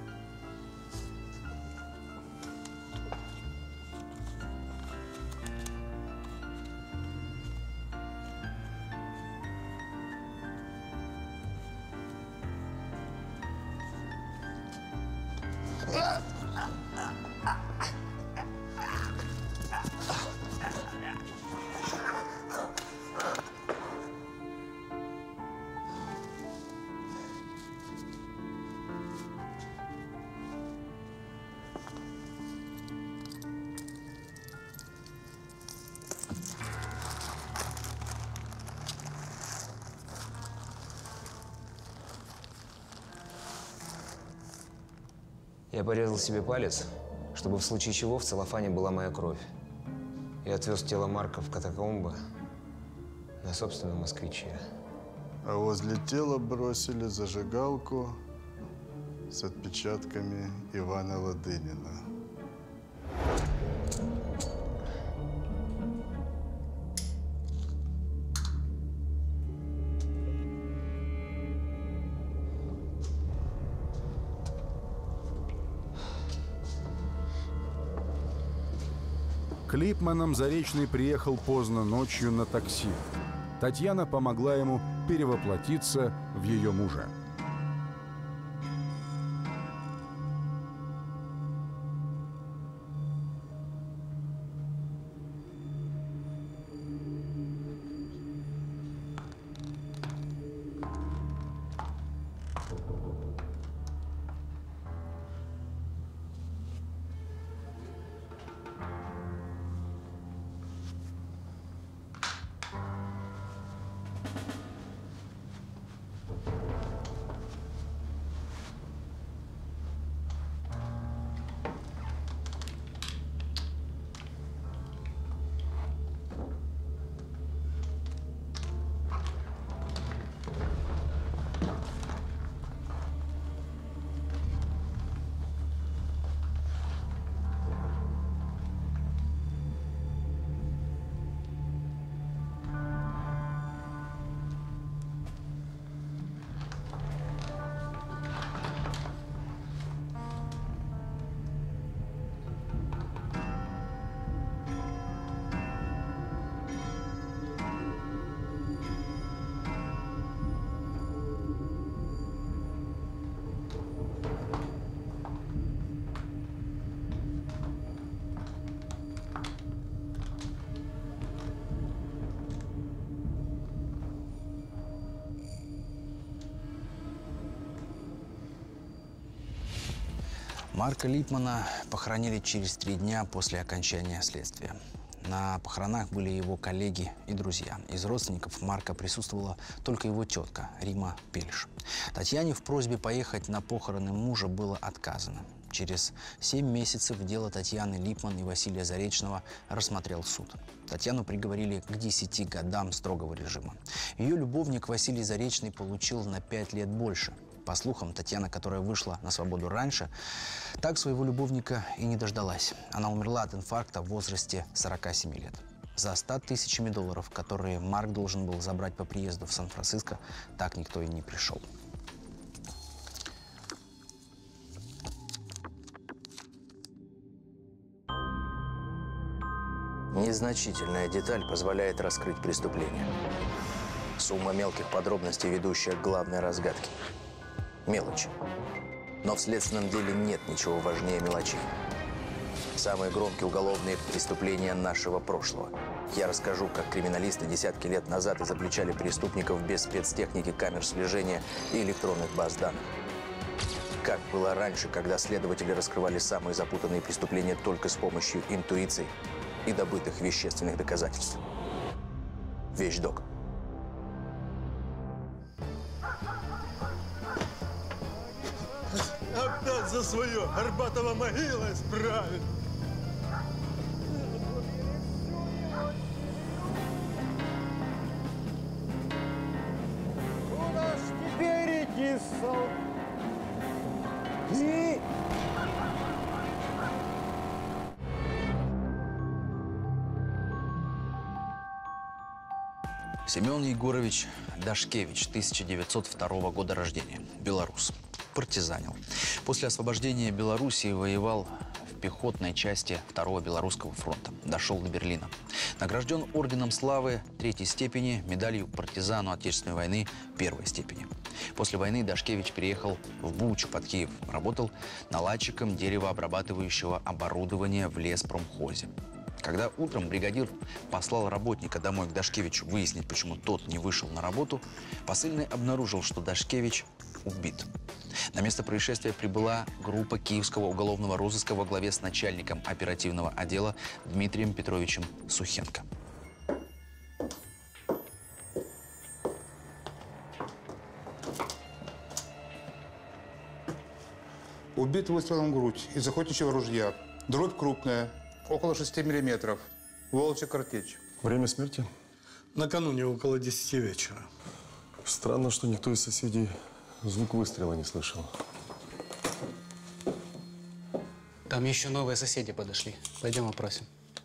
Я порезал себе палец, чтобы в случае чего в целлофане была моя кровь. И отвез тело Марка в катакомбы на собственном москвиче. А возле тела бросили зажигалку с отпечатками Ивана Ладынина. К Липманам Заречный приехал поздно ночью на такси. Татьяна помогла ему перевоплотиться в ее мужа. Марка Липмана похоронили через 3 дня после окончания следствия. На похоронах были его коллеги и друзья. Из родственников Марка присутствовала только его тетка Рима Пельш. Татьяне в просьбе поехать на похороны мужа было отказано. Через 7 месяцев дело Татьяны Липман и Василия Заречного рассмотрел суд. Татьяну приговорили к 10 годам строгого режима. Ее любовник Василий Заречный получил на 5 лет больше. По слухам, Татьяна, которая вышла на свободу раньше, так своего любовника и не дождалась. Она умерла от инфаркта в возрасте 47 лет. За 100 тысячами долларов, которые Марк должен был забрать по приезду в Сан-Франциско, так никто и не пришел. Незначительная деталь позволяет раскрыть преступление. Сумма мелких подробностей, ведущая к главной разгадке. Мелочи. Но в следственном деле нет ничего важнее мелочей. Самые громкие уголовные преступления нашего прошлого. Я расскажу, как криминалисты десятки лет назад изобличали преступников без спецтехники, камер слежения и электронных баз данных. Как было раньше, когда следователи раскрывали самые запутанные преступления только с помощью интуиции и добытых вещественных доказательств. Вещдок. Опять за свое Арбатова могила исправит. Куда ж теперь идти, И... Семен Егорович Дашкевич, 1902 года рождения, белорус. Партизанил. После освобождения Белоруссии воевал в пехотной части 2-го Белорусского фронта. Дошел до Берлина. Награжден орденом славы 3-й степени, медалью партизану Отечественной войны 1-й степени. После войны Дашкевич переехал в Бучу под Киев. Работал наладчиком деревообрабатывающего оборудования в леспромхозе. Когда утром бригадир послал работника домой к Дашкевичу выяснить, почему тот не вышел на работу, посыльный обнаружил, что Дашкевич убит. На место происшествия прибыла группа Киевского уголовного розыска во главе с начальником оперативного отдела Дмитрием Петровичем Сухенко. Убит выстрелом в грудь из охотничьего ружья. Дробь крупная, около 6 миллиметров. Волчья картечь. Время смерти? Накануне около 10 вечера. Странно, что никто из соседей звук выстрела не слышал. Там еще новые соседи подошли. Пойдем опросим.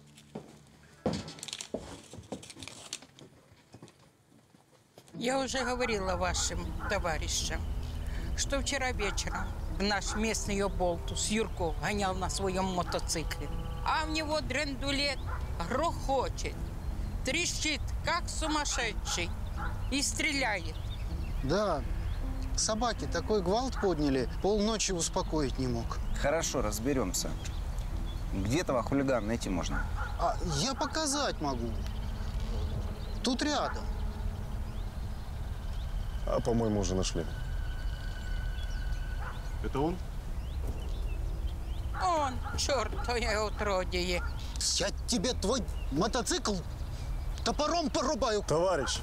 Я уже говорила вашим товарищам, что вчера вечером наш местный оболтус Юрко гонял на своем мотоцикле. А в него драндулет грохочет, трещит, как сумасшедший, и стреляет. Да, собаки такой гвалт подняли, полночи успокоить не мог. Хорошо, разберемся. Где этого хулигана найти можно? А я показать могу. Тут рядом. А, по-моему, уже нашли. Это он? Он, чертовое отродье. Я тебе твой мотоцикл топором порубаю. Товарищ!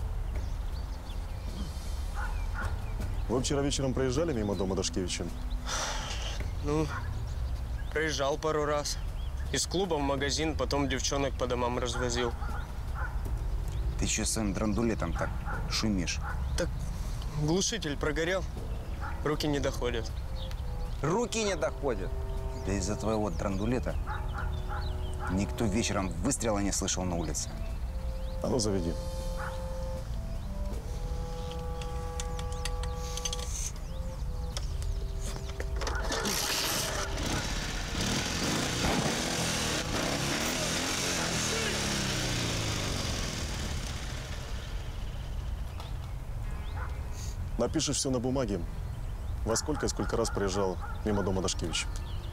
Вы вчера вечером проезжали мимо дома Дашкевича? Ну, проезжал пару раз. Из клуба в магазин, потом девчонок по домам развозил. Ты что своим драндулетом так шумишь? Так глушитель прогорел, руки не доходят. Руки не доходят? Да из-за твоего драндулета никто вечером выстрела не слышал на улице. А ну, заведи. Напишешь все на бумаге, во сколько и сколько раз проезжал мимо дома Дашкевича.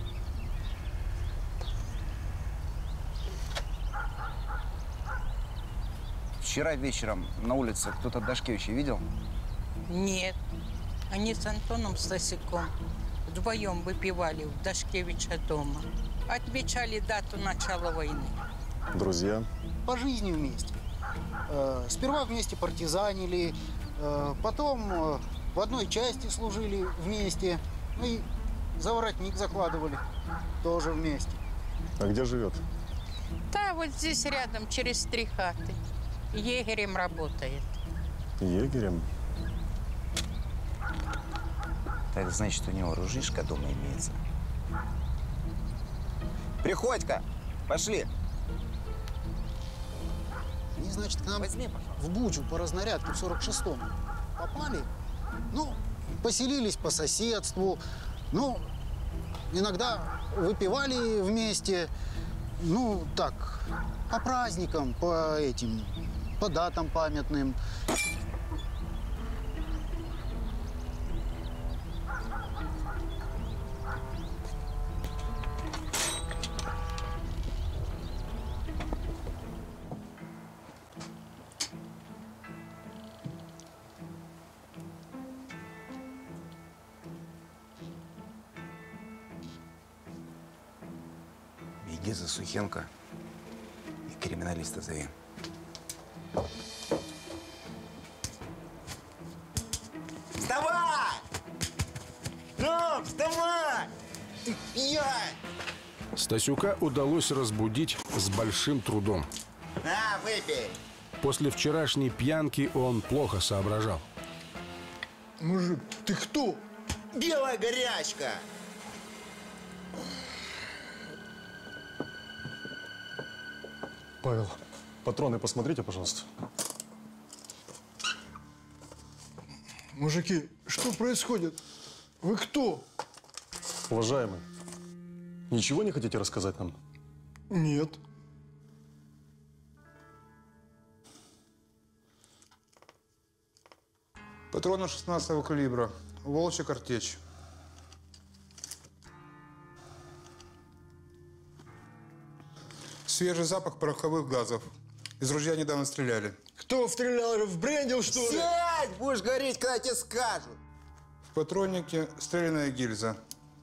Вчера вечером на улице кто-то Дашкевича видел? Нет. Они с Антоном Стасяком вдвоем выпивали у Дашкевича дома. Отмечали дату начала войны. Друзья? По жизни вместе. Сперва вместе партизанили, потом в одной части служили вместе. Ну и за воротник закладывали тоже вместе. А где живет? Да, вот здесь рядом, через 3 хаты. Егерем работает. Егерем? Так значит, у него ружишка дома имеется. Приходько, пошли. Они, значит, к нам в Бучу по разнарядке в 46-м попали. Ну, поселились по соседству. Ну, иногда выпивали вместе. Ну, так, по праздникам, по этим, по датам памятным. Иди за Сухенко и криминалиста зови. Вставай! Ну, вставай! Ты пьянь! Стасюка удалось разбудить с большим трудом. На, выпей! После вчерашней пьянки он плохо соображал. Мужик, ты кто? Белая горячка! Павел, патроны посмотрите, пожалуйста. Мужики, что происходит? Вы кто? Уважаемый, ничего не хотите рассказать нам? Нет. Патроны 16-го калибра. Волчья картечь. Свежий запах пороховых газов. Из ружья недавно стреляли. Кто стрелял? Вбрендил, что ли? Сядь! Будешь гореть, когда тебе скажут. В патроннике стрелянная гильза.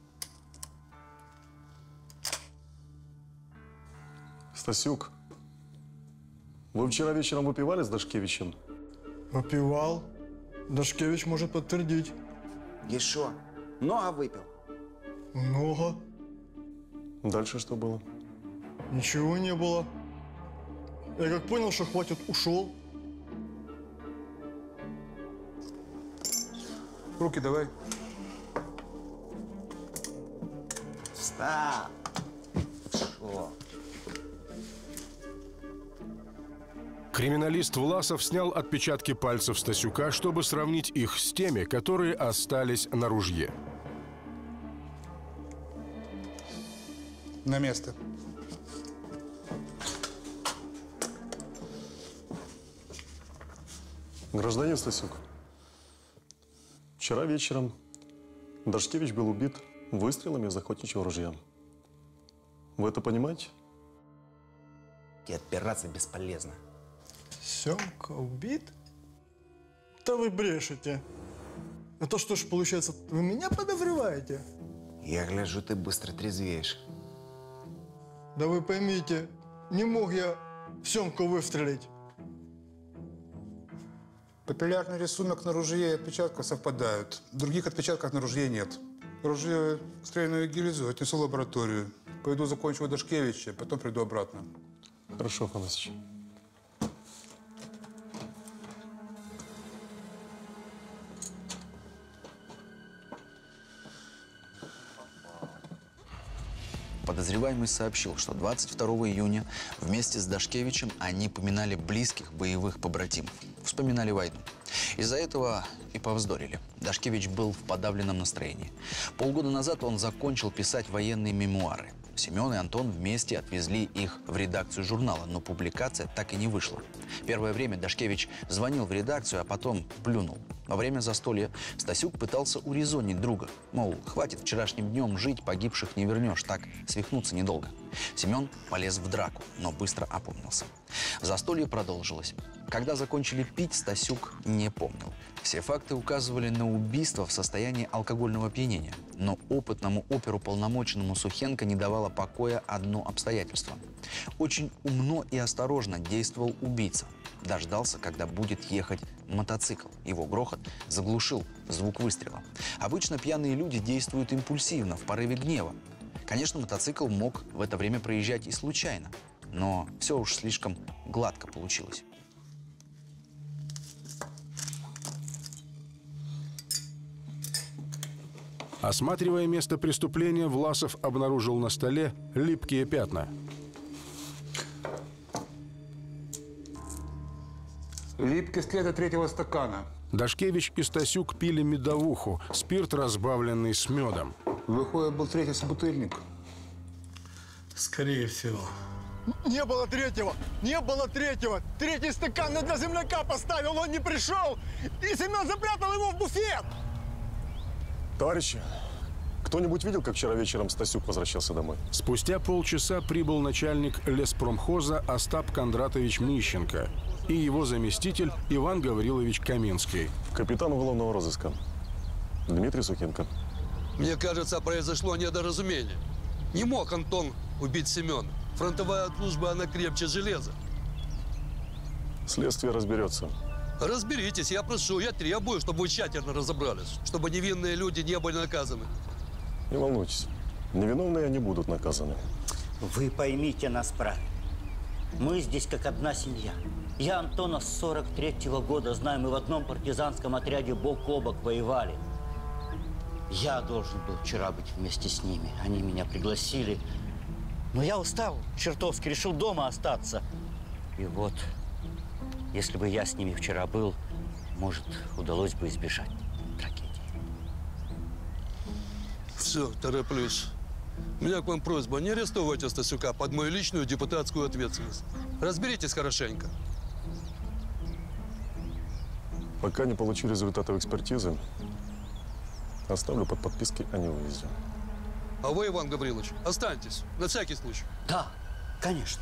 Стасюк, вы вчера вечером выпивали с Дашкевичем? Выпивал. Дашкевич может подтвердить. И шо? Много выпил? Много. Дальше что было? Ничего не было. Я как понял, что хватит, ушел. Руки давай. Встал. Шо? Криминалист Власов снял отпечатки пальцев Стасюка, чтобы сравнить их с теми, которые остались на ружье. На место. Гражданин Стасюк, вчера вечером Дашкевич был убит выстрелами из охотничьего ружья. Вы это понимаете? И отпираться бесполезно. Семка убит? Да вы брешете. Это что ж, получается, вы меня подозреваете? Я гляжу, ты быстро трезвеешь. Да вы поймите, не мог я в Семку выстрелить. Папиллярный рисунок на ружье и отпечатках совпадают. Других отпечатков на ружье нет. Ружье стрельную гильзу отнесу в лабораторию. Пойду закончу у Дашкевича, потом приду обратно. Хорошо, Афанасьевич. Подозреваемый сообщил, что 22 июня вместе с Дашкевичем они поминали близких боевых побратимов, вспоминали войну. Из-за этого и повздорили. Дашкевич был в подавленном настроении. Полгода назад он закончил писать военные мемуары. Семен и Антон вместе отвезли их в редакцию журнала, но публикация так и не вышла. Первое время Дашкевич звонил в редакцию, а потом плюнул. Во время застолья Стасюк пытался урезонить друга. Мол, хватит вчерашним днем жить, погибших не вернешь, так свихнуться недолго. Семен полез в драку, но быстро опомнился. Застолье продолжилось. Когда закончили пить, Стасюк не помнил. Все факты указывали на убийство в состоянии алкогольного опьянения. Но опытному оперуполномоченному Сухенко не давало покоя одно обстоятельство. Очень умно и осторожно действовал убийца. Дождался, когда будет ехать мотоцикл. Его грохот заглушил звук выстрела. Обычно пьяные люди действуют импульсивно, в порыве гнева. Конечно, мотоцикл мог в это время проезжать и случайно. Но все уж слишком гладко получилось. Осматривая место преступления, Власов обнаружил на столе липкие пятна. Липкий след от третьего стакана. Дашкевич и Стасюк пили медовуху, спирт, разбавленный с медом. Выходит, был третий собутыльник. Скорее всего. Не было третьего! Не было третьего! Третий стакан я для земляка поставил, он не пришел! И Семен запрятал его в буфет! Товарищи, кто-нибудь видел, как вчера вечером Стасюк возвращался домой? Спустя полчаса прибыл начальник леспромхоза Остап Кондратович Мищенко и его заместитель Иван Гаврилович Каминский. Капитан уголовного розыска Дмитрий Сухенко. Мне кажется, произошло недоразумение. Не мог Антон убить Семена. Фронтовая служба, она крепче железа. Следствие разберется. Разберитесь, я прошу, я требую, чтобы вы тщательно разобрались, чтобы невинные люди не были наказаны. Не волнуйтесь, невиновные не будут наказаны. Вы поймите нас правильно. Мы здесь как одна семья. Я Антона с 43-го года знаю, мы в одном партизанском отряде бок о бок воевали. Я должен был вчера быть вместе с ними. Они меня пригласили. Но я устал, чертовски, решил дома остаться. И вот, если бы я с ними вчера был, может, удалось бы избежать трагедии. Все, тороплюсь. У меня к вам просьба, не арестовывайте Стасюка под мою личную депутатскую ответственность. Разберитесь хорошенько. Пока не получу результатов экспертизы, оставлю под подпиской о невыезде. А вы, Иван Гаврилович, останьтесь, на всякий случай. Да, конечно.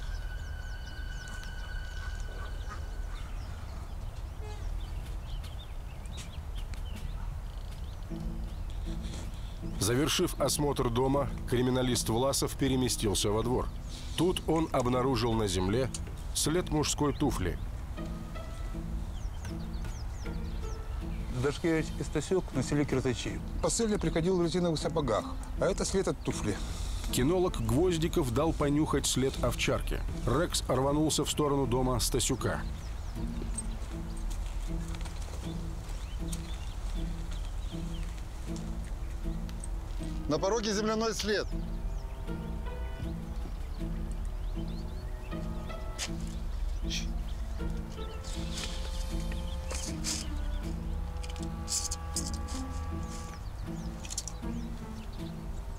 Завершив осмотр дома, криминалист Власов переместился во двор. Тут он обнаружил на земле след мужской туфли. Дашкевич и Стасюк носили кирзачи. Посыльный приходил в резиновых сапогах, а это след от туфли. Кинолог Гвоздиков дал понюхать след овчарки. Рекс рванулся в сторону дома Стасюка. На пороге земляной след.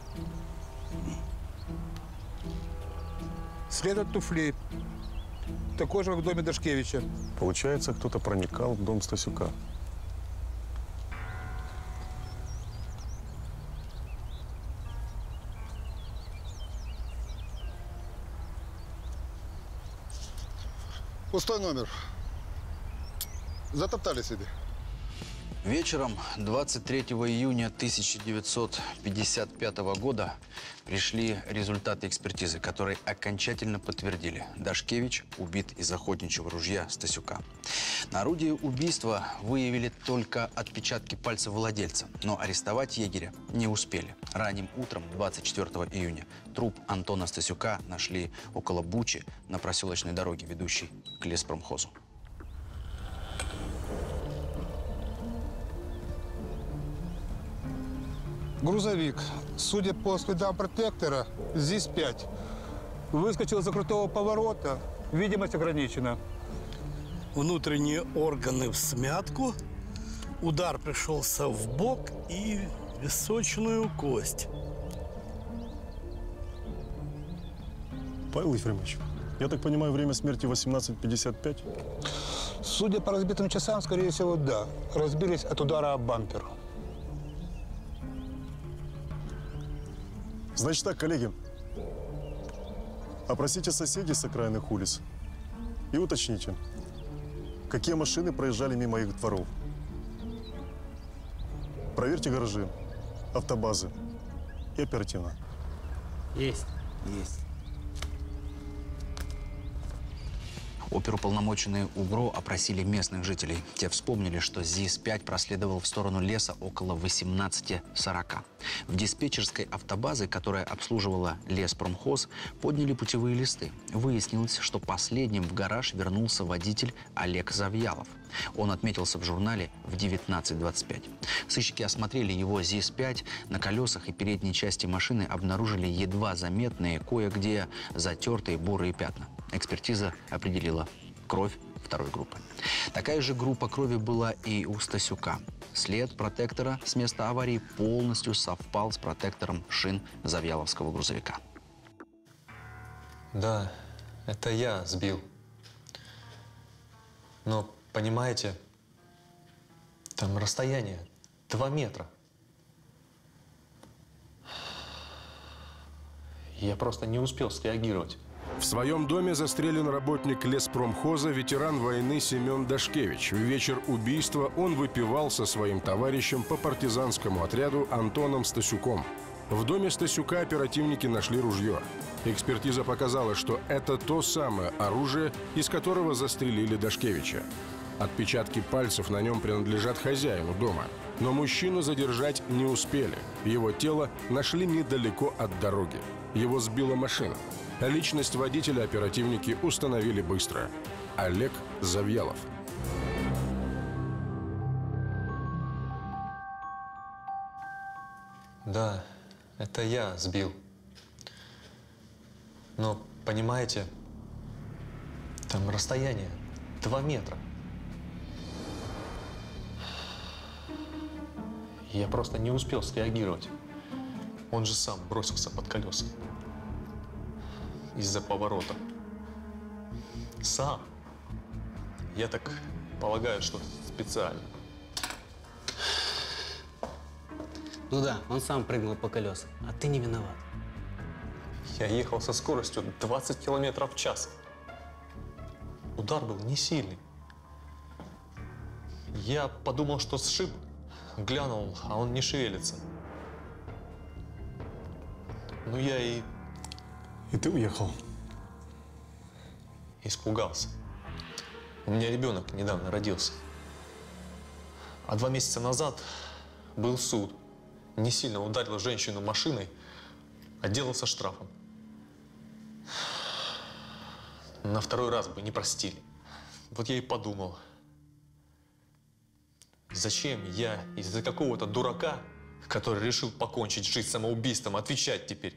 След от туфли. такой же, как в доме Дашкевича. Получается, кто-то проникал в дом Стасюка. Пустой номер. Затоптали себе. Вечером 23 июня 1955 года пришли результаты экспертизы, которые окончательно подтвердили: Дашкевич убит из охотничьего ружья Стасюка. На орудии убийства выявили только отпечатки пальцев владельца, но арестовать егеря не успели. Ранним утром 24 июня труп Антона Стасюка нашли около Бучи на проселочной дороге, ведущей к леспромхозу. Грузовик, судя по следам протектора, ЗИС-5. Выскочил из-за крутого поворота, видимость ограничена. Внутренние органы всмятку, удар пришелся в бок и височную кость. Павел Ефремович, я так понимаю, время смерти 18:55? Судя по разбитым часам, скорее всего, да. Разбились от удара об бампер. Значит так, коллеги, опросите соседей с окраинных улиц и уточните, какие машины проезжали мимо их дворов. Проверьте гаражи, автобазы и оперативно. Есть. Есть. Оперуполномоченные УГРО опросили местных жителей. Те вспомнили, что ЗИС-5 проследовал в сторону леса около 18:40. В диспетчерской автобазы, которая обслуживала леспромхоз, подняли путевые листы. Выяснилось, что последним в гараж вернулся водитель Олег Завьялов. Он отметился в журнале в 19:25. Сыщики осмотрели его ЗИС-5. На колесах и передней части машины обнаружили едва заметные, кое-где затертые бурые пятна. Экспертиза определила кровь второй группы. Такая же группа крови была и у Стасюка. След протектора с места аварии полностью совпал с протектором шин завьяловского грузовика. Да, это я сбил. Но, понимаете, там расстояние 2 метра. Я просто не успел среагировать. В своем доме застрелен работник леспромхоза, ветеран войны Семен Дашкевич. В вечер убийства он выпивал со своим товарищем по партизанскому отряду Антоном Стасюком. В доме Стасюка оперативники нашли ружье. Экспертиза показала, что это то самое оружие, из которого застрелили Дашкевича. Отпечатки пальцев на нем принадлежат хозяину дома. Но мужчину задержать не успели. Его тело нашли недалеко от дороги. Его сбила машина. Личность водителя оперативники установили быстро. Олег Завьялов. Да, это я сбил. Но, понимаете, там расстояние 2 метра. Я просто не успел среагировать. Он же сам бросился под колеса. Из-за поворота. Сам. Я так полагаю, что специально. Ну да, он сам прыгнул по колесам, а ты не виноват. Я ехал со скоростью 20 километров в час. Удар был не сильный. Я подумал, что сшиб, глянул, а он не шевелится. Ну я и ты уехал? Испугался. У меня ребенок недавно родился. А 2 месяца назад был суд. Не сильно ударил женщину машиной, отделался штрафом. На 2-й раз бы не простили. Вот я и подумал, зачем я из-за какого-то дурака, который решил покончить жизнь самоубийством, отвечать теперь?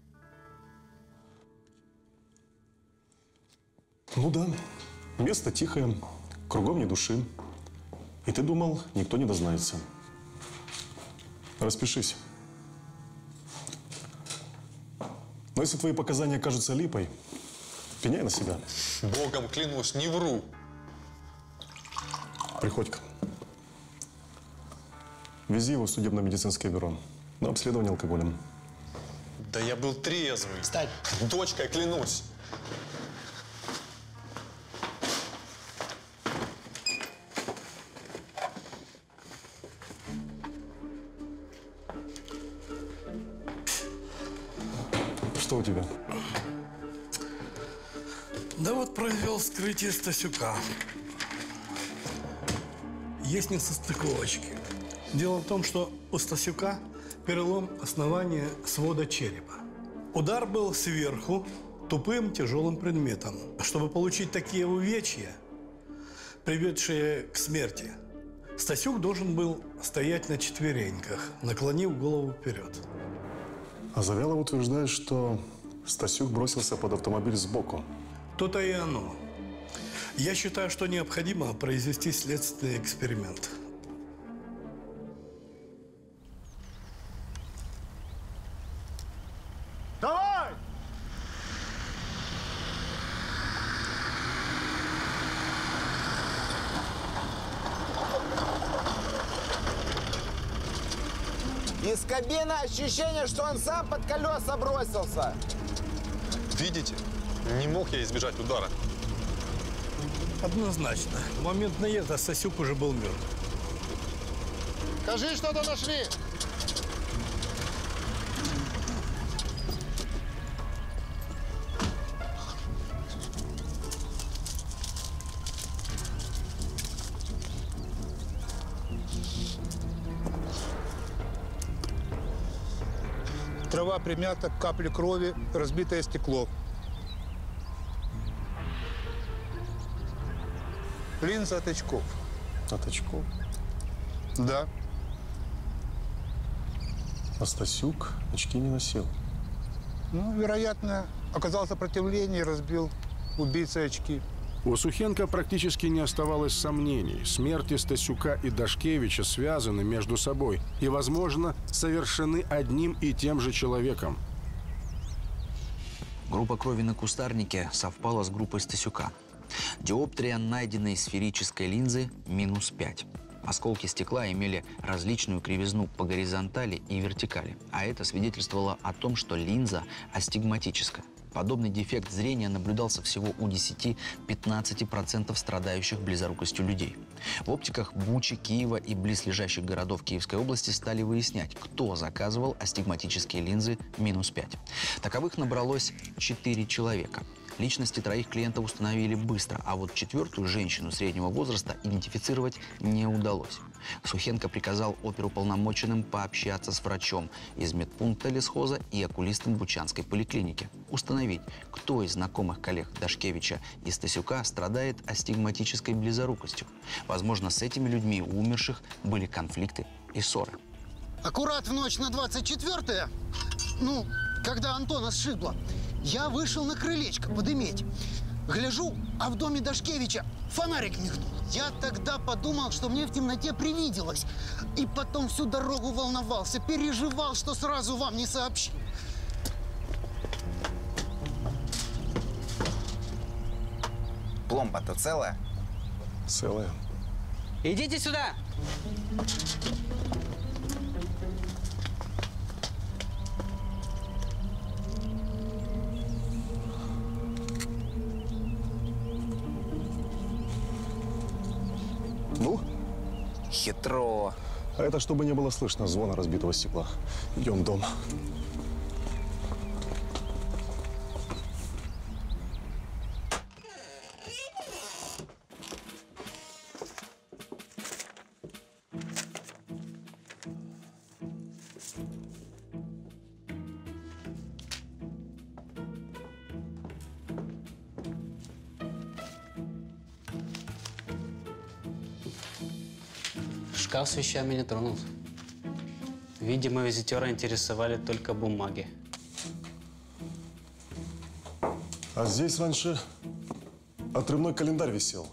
Ну да, место тихое, кругом ни души. И ты думал, никто не дознается. Распишись. Но если твои показания кажутся липой, Пеняй на себя. Богом клянусь, не вру. Приходько. Вези его в судебно-медицинское бюро на обследование алкоголем. Да я был трезвый. Встань. Дочкой клянусь. Что у тебя? Да вот произвел вскрытие Стасюка. Есть несостыковочки. Дело в том, что у Стасюка перелом основания свода черепа. Удар был сверху тупым тяжелым предметом. Чтобы получить такие увечья, приведшие к смерти, Стасюк должен был стоять на четвереньках, наклонив голову вперед. А Завьялов утверждает, что Стасюк бросился под автомобиль сбоку. То-то и оно. Я считаю, что необходимо произвести следственный эксперимент. Давай! Из кабины ощущение, что он сам под колеса бросился. Видите? Не мог я избежать удара. Однозначно. В момент наезда Стасюк уже был мертв. Скажи, что-то нашли. Трава примята, капли крови, разбитое стекло. Линза от очков. От очков? Да. А Стасюк очки не носил. Ну, вероятно, оказал сопротивление и разбил убийца очки. У Сухенко практически не оставалось сомнений. Смерти Стасюка и Дашкевича связаны между собой и, возможно, совершены одним и тем же человеком. Группа крови на кустарнике совпала с группой Стасюка. Диоптрия найденной сферической линзы – -5. Осколки стекла имели различную кривизну по горизонтали и вертикали, а это свидетельствовало о том, что линза астигматическая. Подобный дефект зрения наблюдался всего у 10-15% страдающих близорукостью людей. В оптиках Бучи, Киева и близлежащих городов Киевской области стали выяснять, кто заказывал астигматические линзы -5. Таковых набралось 4 человека. Личности 3 клиентов установили быстро, а вот 4-ю женщину среднего возраста идентифицировать не удалось. Сухенко приказал оперуполномоченным пообщаться с врачом из медпункта лесхоза и окулистом Бучанской поликлиники. Установить, кто из знакомых коллег Дашкевича и Стасюка страдает астигматической близорукостью. Возможно, с этими людьми у умерших были конфликты и ссоры. Аккурат в ночь на 24-е, когда Антона сшибло, я вышел на крылечко подыметь. Гляжу, а в доме Дашкевича фонарик мигнул. Я тогда подумал, что мне в темноте привиделось. И потом всю дорогу волновался, переживал, что сразу вам не сообщил. Пломба-то целая? Целая. Идите сюда! Ну? Хитро. А это чтобы не было слышно звона разбитого стекла. Идем в дом. Шкаф с вещами не тронут. Видимо, визитера интересовали только бумаги. А здесь раньше отрывной календарь висел.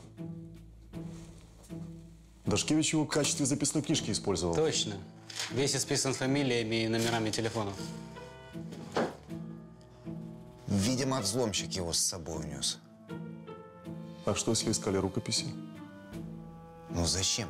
Дашкевич его в качестве записной книжки использовал. Точно. Весь исписан фамилиями и номерами телефонов. Видимо, взломщик его с собой унес. А что, если искали рукописи? Ну зачем?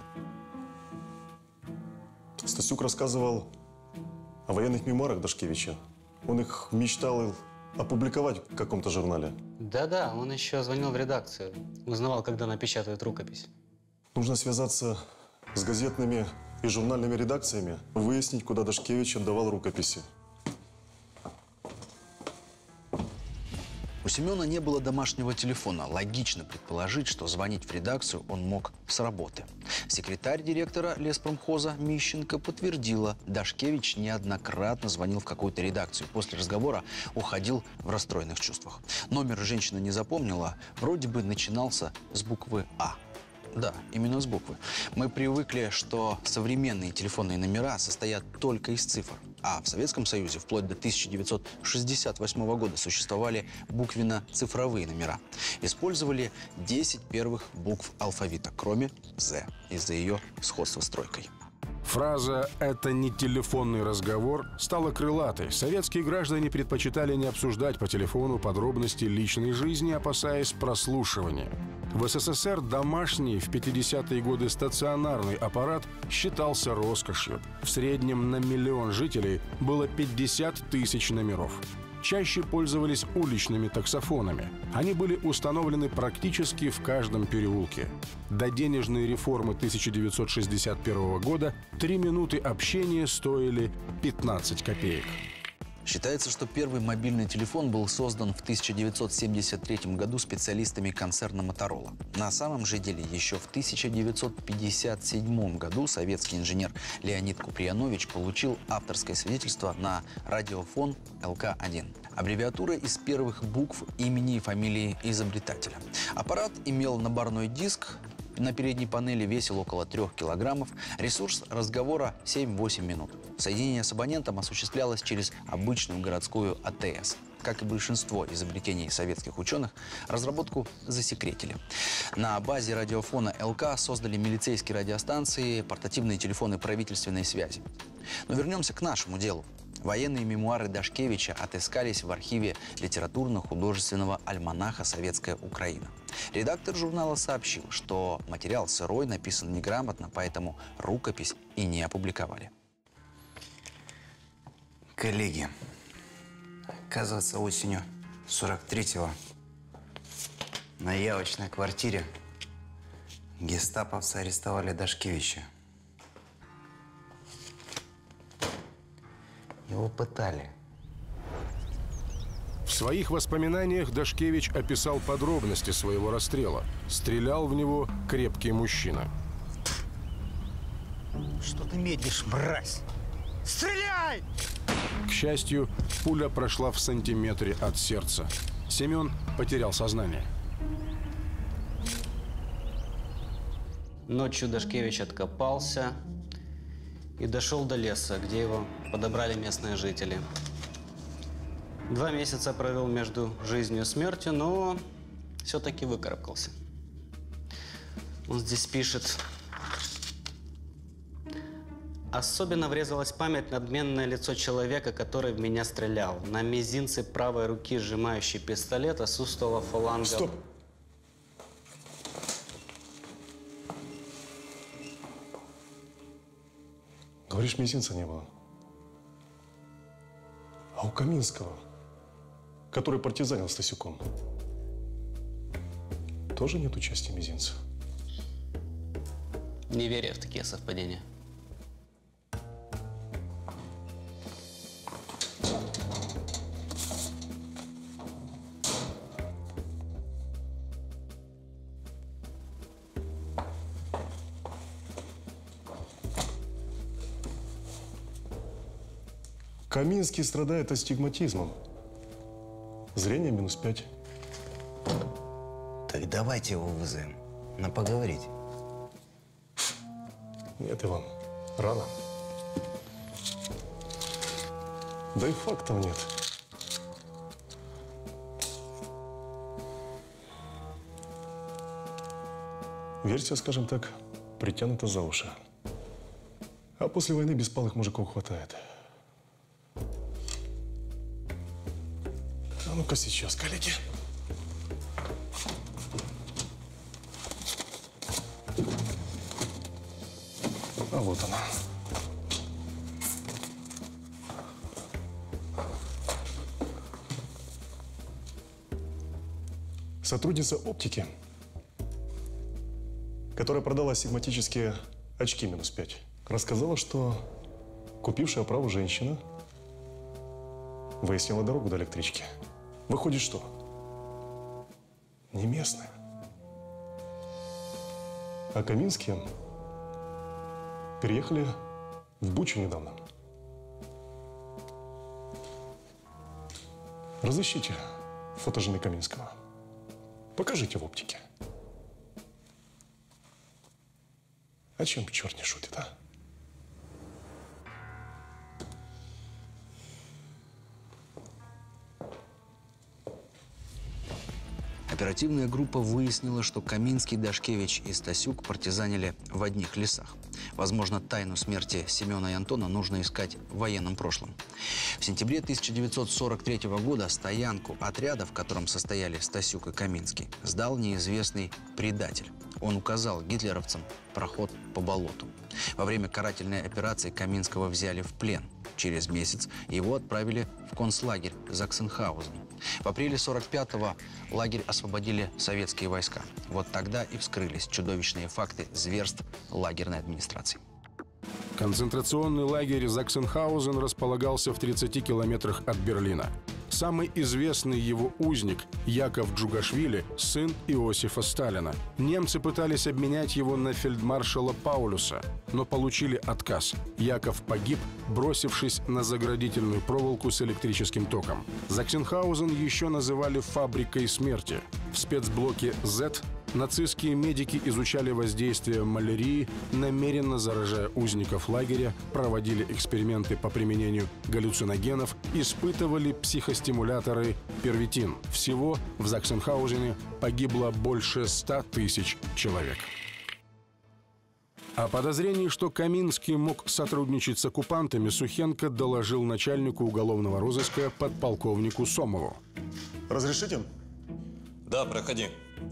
Стасюк рассказывал о военных мемуарах Дашкевича. Он их мечтал опубликовать в каком-то журнале. Да-да, он еще звонил в редакцию. Узнавал, когда напечатают рукопись. Нужно связаться с газетными и журнальными редакциями, выяснить, куда Дашкевич отдавал рукописи. У Семена не было домашнего телефона. Логично предположить, что звонить в редакцию он мог с работы. Секретарь директора леспромхоза Мищенко подтвердила, Дашкевич неоднократно звонил в какую-то редакцию. После разговора уходил в расстроенных чувствах. Номер женщина не запомнила, вроде бы начинался с буквы «А». Да, именно с буквы. Мы привыкли, что современные телефонные номера состоят только из цифр. А в Советском Союзе вплоть до 1968 года существовали буквенно-цифровые номера. Использовали 10 первых букв алфавита, кроме «З», из-за ее сходства с тройкой. Фраза «это не телефонный разговор» стала крылатой. Советские граждане предпочитали не обсуждать по телефону подробности личной жизни, опасаясь прослушивания. В СССР домашний в 50-е годы стационарный аппарат считался роскошью. В среднем на 1 миллион жителей было 50 тысяч номеров. Чаще пользовались уличными таксофонами. Они были установлены практически в каждом переулке. До денежной реформы 1961 года 3 минуты общения стоили 15 копеек. Считается, что первый мобильный телефон был создан в 1973 году специалистами концерна «Моторола». На самом же деле еще в 1957 году советский инженер Леонид Куприянович получил авторское свидетельство на радиофон ЛК-1. Аббревиатура из первых букв имени и фамилии изобретателя. Аппарат имел наборной диск, на передней панели весил около 3 килограммов, ресурс разговора 7-8 минут. Соединение с абонентом осуществлялось через обычную городскую АТС. Как и большинство изобретений советских ученых, разработку засекретили. На базе радиофона ЛК создали милицейские радиостанции, портативные телефоны правительственной связи. Но вернемся к нашему делу. Военные мемуары Дашкевича отыскались в архиве литературно-художественного альманаха «Советская Украина». Редактор журнала сообщил, что материал сырой, написан неграмотно, поэтому рукопись и не опубликовали. Коллеги, оказывается, осенью 43-го на явочной квартире гестаповцы арестовали Дашкевича. Его пытали. В своих воспоминаниях Дашкевич описал подробности своего расстрела. Стрелял в него крепкий мужчина. Что ты медлишь, мразь? Стреляй! К счастью, пуля прошла в сантиметре от сердца. Семен потерял сознание. Ночью Дашкевич откопался и дошел до леса, где его подобрали местные жители. 2 месяца провел между жизнью и смертью, но все-таки выкарабкался. Он здесь пишет: «Особенно врезалась в память надменное лицо человека, который в меня стрелял. На мизинце правой руки, сжимающей пистолет, отсутствовала фаланга...» Стоп! Говоришь, мизинца не было. А у Каминского, который партизанил Стасюком, тоже нет участия мизинца? Не верю в такие совпадения. Каминский страдает астигматизмом. Зрение -5. Так давайте его вызовем. На поговорить. Нет, Иван, рано. Да и фактов нет. Версия, скажем так, притянута за уши. А после войны беспалых мужиков хватает. А ну-ка сейчас, коллеги. А вот она. Сотрудница оптики, которая продала астигматические очки -5, рассказала, что купившая оправу женщина выяснила дорогу до электрички. Выходит, что? Не местная. А Каминские переехали в Бучу недавно. Разыщите фото жены Каминского. Покажите в оптике. О чем черт не шутит, а? Оперативная группа выяснила, что Каминский, Дашкевич и Стасюк партизанили в одних лесах. Возможно, тайну смерти Семена и Антона нужно искать в военном прошлом. В сентябре 1943 года стоянку отряда, в котором состояли Стасюк и Каминский, сдал неизвестный предатель. Он указал гитлеровцам проход по болоту. Во время карательной операции Каминского взяли в плен. Через месяц его отправили в концлагерь Заксенхаузен. В апреле 1945-го лагерь освободили советские войска. Вот тогда и вскрылись чудовищные факты зверств лагерной администрации. Концентрационный лагерь Заксенхаузен располагался в 30 километрах от Берлина. Самый известный его узник, Яков Джугашвили, сын Иосифа Сталина. Немцы пытались обменять его на фельдмаршала Паулюса, но получили отказ. Яков погиб, бросившись на заградительную проволоку с электрическим током. Заксенхаузен еще называли «фабрикой смерти». В спецблоке «Z» нацистские медики изучали воздействие малярии, намеренно заражая узников лагеря, проводили эксперименты по применению галлюциногенов, испытывали психостимуляторы первитин. Всего в Заксенхаузене погибло больше 100 тысяч человек. О подозрении, что Каминский мог сотрудничать с оккупантами, Сухенко доложил начальнику уголовного розыска подполковнику Сомову. Разрешите? Да, проходи.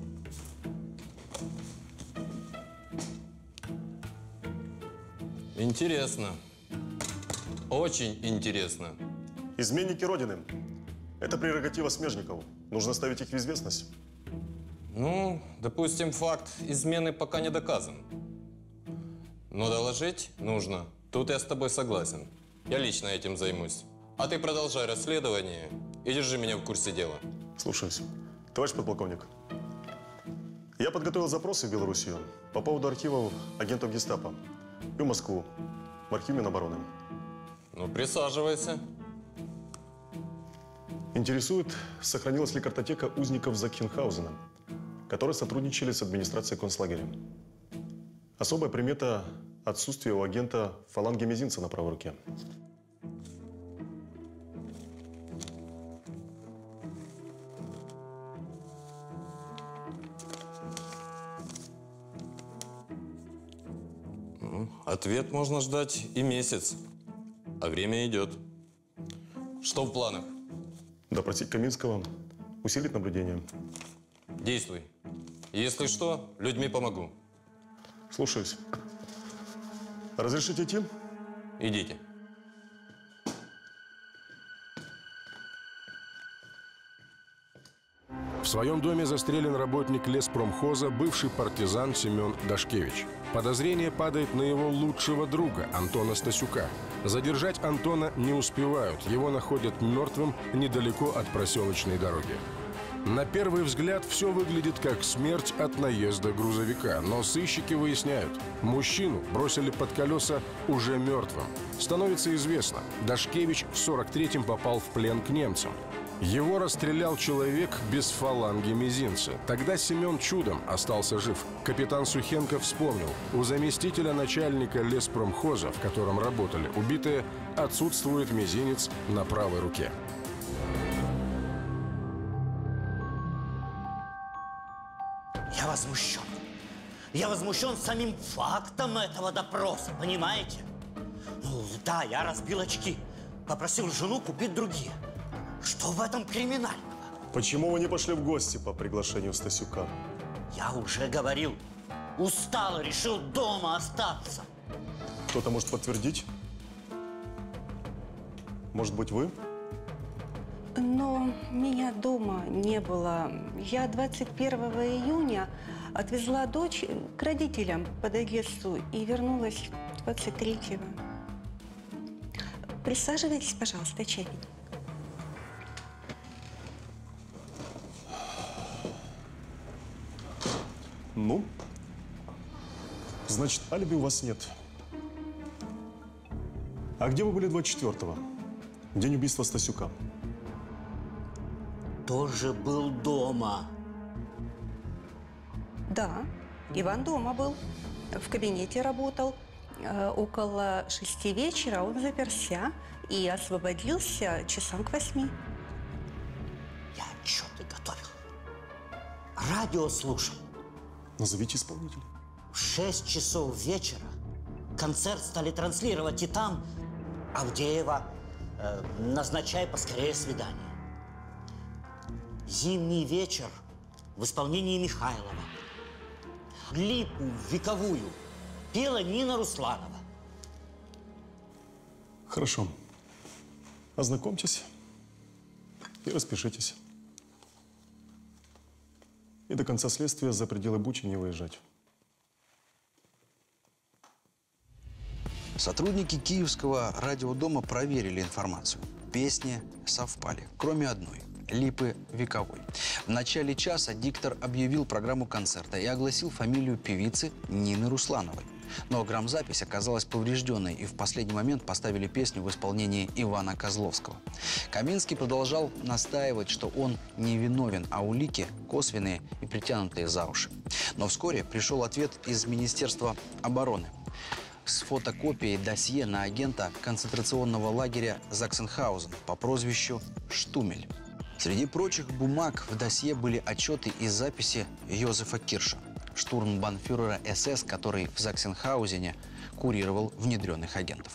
Интересно. Очень интересно. Изменники Родины. Это прерогатива смежников. Нужно ставить их в известность. Ну, допустим, факт измены пока не доказан. Но доложить нужно. Тут я с тобой согласен. Я лично этим займусь. А ты продолжай расследование и держи меня в курсе дела. Слушаюсь. Товарищ подполковник, я подготовил запросы в Белоруссию по поводу архивов агентов гестапо и в Москву, в архив Минобороны. Ну, присаживайся. Интересует, сохранилась ли картотека узников Заксенхаузена, которые сотрудничали с администрацией концлагеря. Особая примета – отсутствие у агента фаланги мизинца на правой руке. Ответ можно ждать и месяц, а время идет. Что в планах? Допросить Каминского, усилить наблюдение. Действуй. Если что, людьми помогу. Слушаюсь. Разрешите идти? Идите. В своем доме застрелен работник леспромхоза, бывший партизан Семен Дашкевич. Подозрение падает на его лучшего друга Антона Стасюка. Задержать Антона не успевают. Его находят мертвым недалеко от проселочной дороги. На первый взгляд все выглядит как смерть от наезда грузовика. Но сыщики выясняют, мужчину бросили под колеса уже мертвым. Становится известно, Дашкевич в 1943-м попал в плен к немцам. Его расстрелял человек без фаланги мизинца. Тогда Семен чудом остался жив. Капитан Сухенко вспомнил, у заместителя начальника леспромхоза, в котором работали убитые, отсутствует мизинец на правой руке. Я возмущен. Я возмущен самим фактом этого допроса, понимаете? Ну, да, я разбил очки. Попросил жену купить другие. Что в этом криминального? Почему вы не пошли в гости по приглашению Стасюка? Я уже говорил. Устал, решил дома остаться. Кто-то может подтвердить? Может быть, вы? Но меня дома не было. Я 21 июня отвезла дочь к родителям под Одессу и вернулась 23-го. Присаживайтесь, пожалуйста, чай. Ну, значит, алиби у вас нет. А где вы были 24-го? День убийства Стасюка. Тоже был дома. Да, Иван дома был. В кабинете работал. Около 6 вечера он заперся и освободился часам к 8. Я отчеты готовил. Радио слушал. Назовите исполнителя. В 6 часов вечера концерт стали транслировать, и там Авдеева назначай поскорее свидание. Зимний вечер в исполнении Михайлова. Липу вековую пела Нина Русланова. Хорошо. Ознакомьтесь и распишитесь. И до конца следствия за пределы Бучи не выезжать. Сотрудники Киевского радиодома проверили информацию. Песни совпали, кроме одной – «Липы вековой». В начале часа диктор объявил программу концерта и огласил фамилию певицы Нины Руслановой. Но грамзапись оказалась поврежденной, и в последний момент поставили песню в исполнении Ивана Козловского. Каминский продолжал настаивать, что он невиновен, а улики косвенные и притянутые за уши. Но вскоре пришел ответ из Министерства обороны с фотокопией досье на агента концентрационного лагеря Заксенхаузен по прозвищу Штумель. Среди прочих бумаг в досье были отчеты и записи Йозефа Кирша, штурмбанфюрера СС, который в Заксенхаузене курировал внедренных агентов.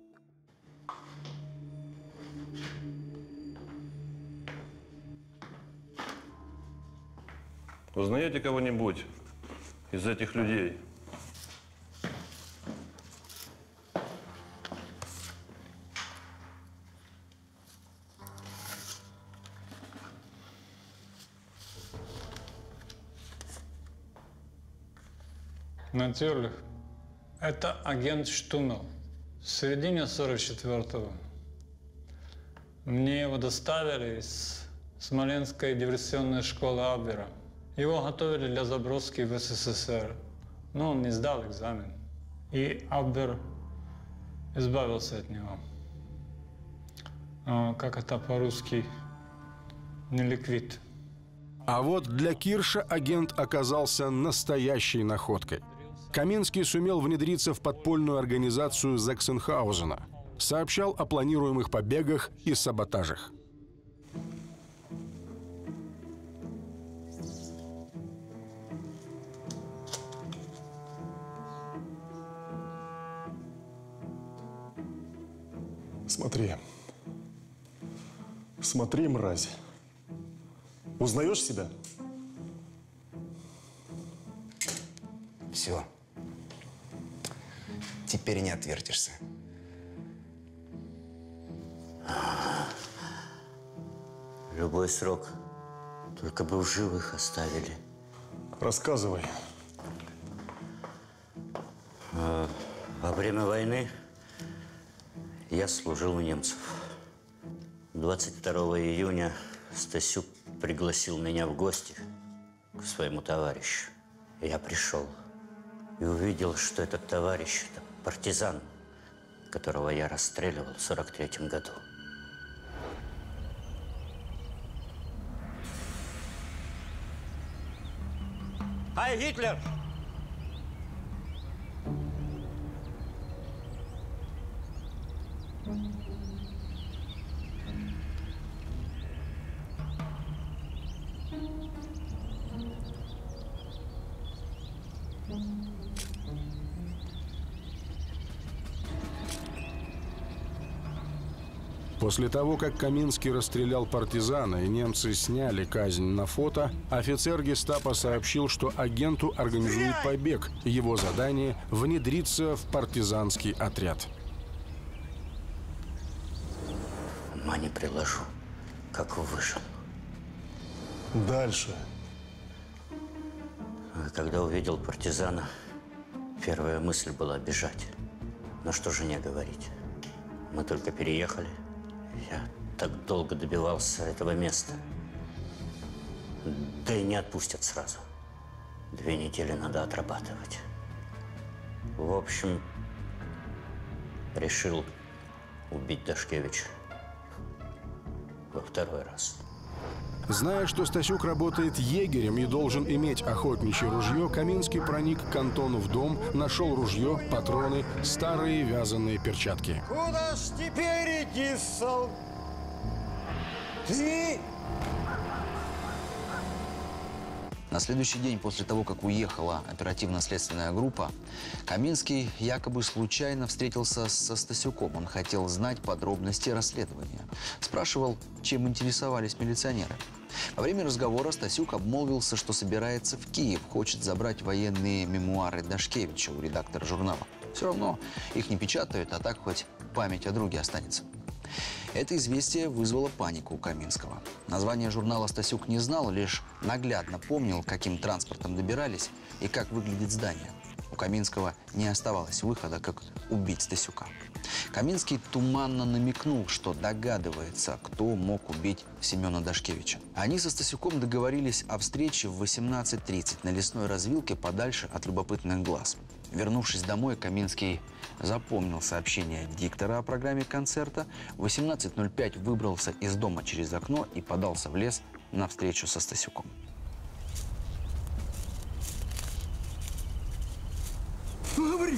Узнаете кого-нибудь из этих людей? Натюрлих. Это агент Штумел. В середине 44-го. Мне его доставили из Смоленской диверсионной школы Абвера. Его готовили для заброски в СССР, но он не сдал экзамен. И Абвер избавился от него. Как это по-русски? Неликвид. А вот для Кирша агент оказался настоящей находкой. Каминский сумел внедриться в подпольную организацию Заксенхаузена, сообщал о планируемых побегах и саботажах. Смотри. Смотри, мразь. Узнаешь себя? Все. Теперь не отвертишься. Любой срок, только бы в живых оставили. Рассказывай. Во время войны я служил у немцев. 22 июня Стасюк пригласил меня в гости к своему товарищу. Я пришел и увидел, что этот товарищ – это партизан, которого я расстреливал в 43-м году. Ай, Гитлер! После того, как Каминский расстрелял партизана и немцы сняли казнь на фото, офицер гестапо сообщил, что агенту организует побег. Его задание – внедриться в партизанский отряд. Ума не приложу, как выжил. Дальше. Когда увидел партизана, первая мысль была бежать. Но что же не говорить? Мы только переехали. Я так долго добивался этого места. Да и не отпустят сразу. 2 недели надо отрабатывать. В общем, решил убить Дашкевича во 2-й раз. Зная, что Стасюк работает егерем и должен иметь охотничье ружье, Каминский проник к Антону в дом, нашел ружье, патроны, старые вязаные перчатки. Куда ж теперь идти, Ты? На следующий день после того, как уехала оперативно-следственная группа, Каминский якобы случайно встретился со Стасюком. Он хотел знать подробности расследования. Спрашивал, чем интересовались милиционеры. Во время разговора Стасюк обмолвился, что собирается в Киев, хочет забрать военные мемуары Дашкевича у редактора журнала. Все равно их не печатают, а так хоть память о друге останется. Это известие вызвало панику у Каминского. Название журнала Стасюк не знал, лишь наглядно помнил, каким транспортом добирались и как выглядит здание. У Каминского не оставалось выхода, как убить Стасюка. Каминский туманно намекнул, что догадывается, кто мог убить Семена Дашкевича. Они со Стасюком договорились о встрече в 18:30 на лесной развилке подальше от любопытных глаз. Вернувшись домой, Каминский запомнил сообщение диктора о программе концерта. В 18:05 выбрался из дома через окно и подался в лес на встречу со Стасюком. Говори.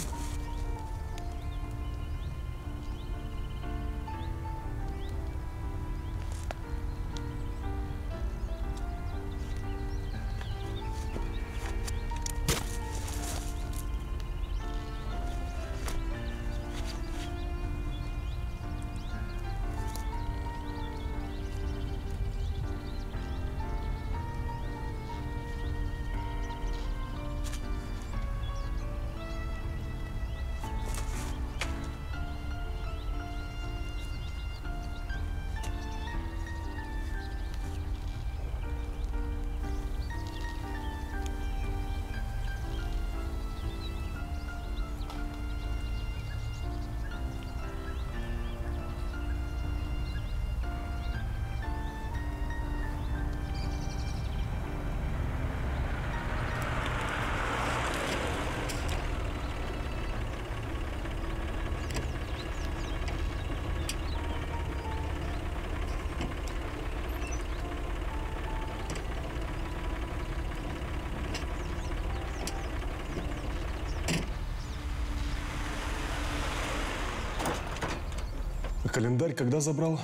Календарь когда забрал?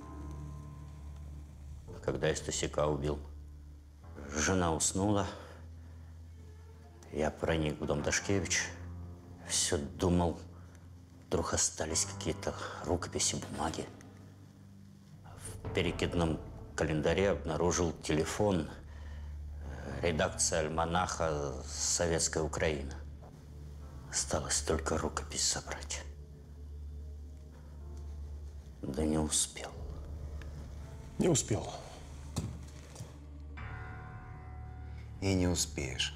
Когда я Стасюка убил. Жена уснула. Я проник в дом Дашкевича. Все думал, вдруг остались какие-то рукописи, бумаги. В перекидном календаре обнаружил телефон. Редакция альманаха «Советская Украина». Осталось только рукопись собрать. Да не успел. Не успел. И не успеешь.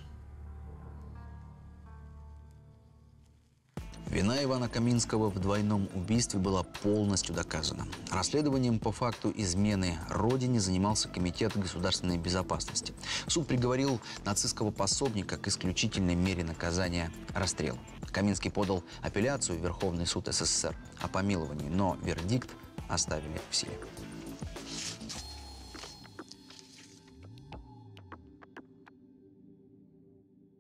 Вина Ивана Каминского в двойном убийстве была полностью доказана. Расследованием по факту измены родине занимался Комитет государственной безопасности. Суд приговорил нацистского пособника к исключительной мере наказания – расстрелу. Каминский подал апелляцию в Верховный суд СССР о помиловании, но вердикт оставили в силе.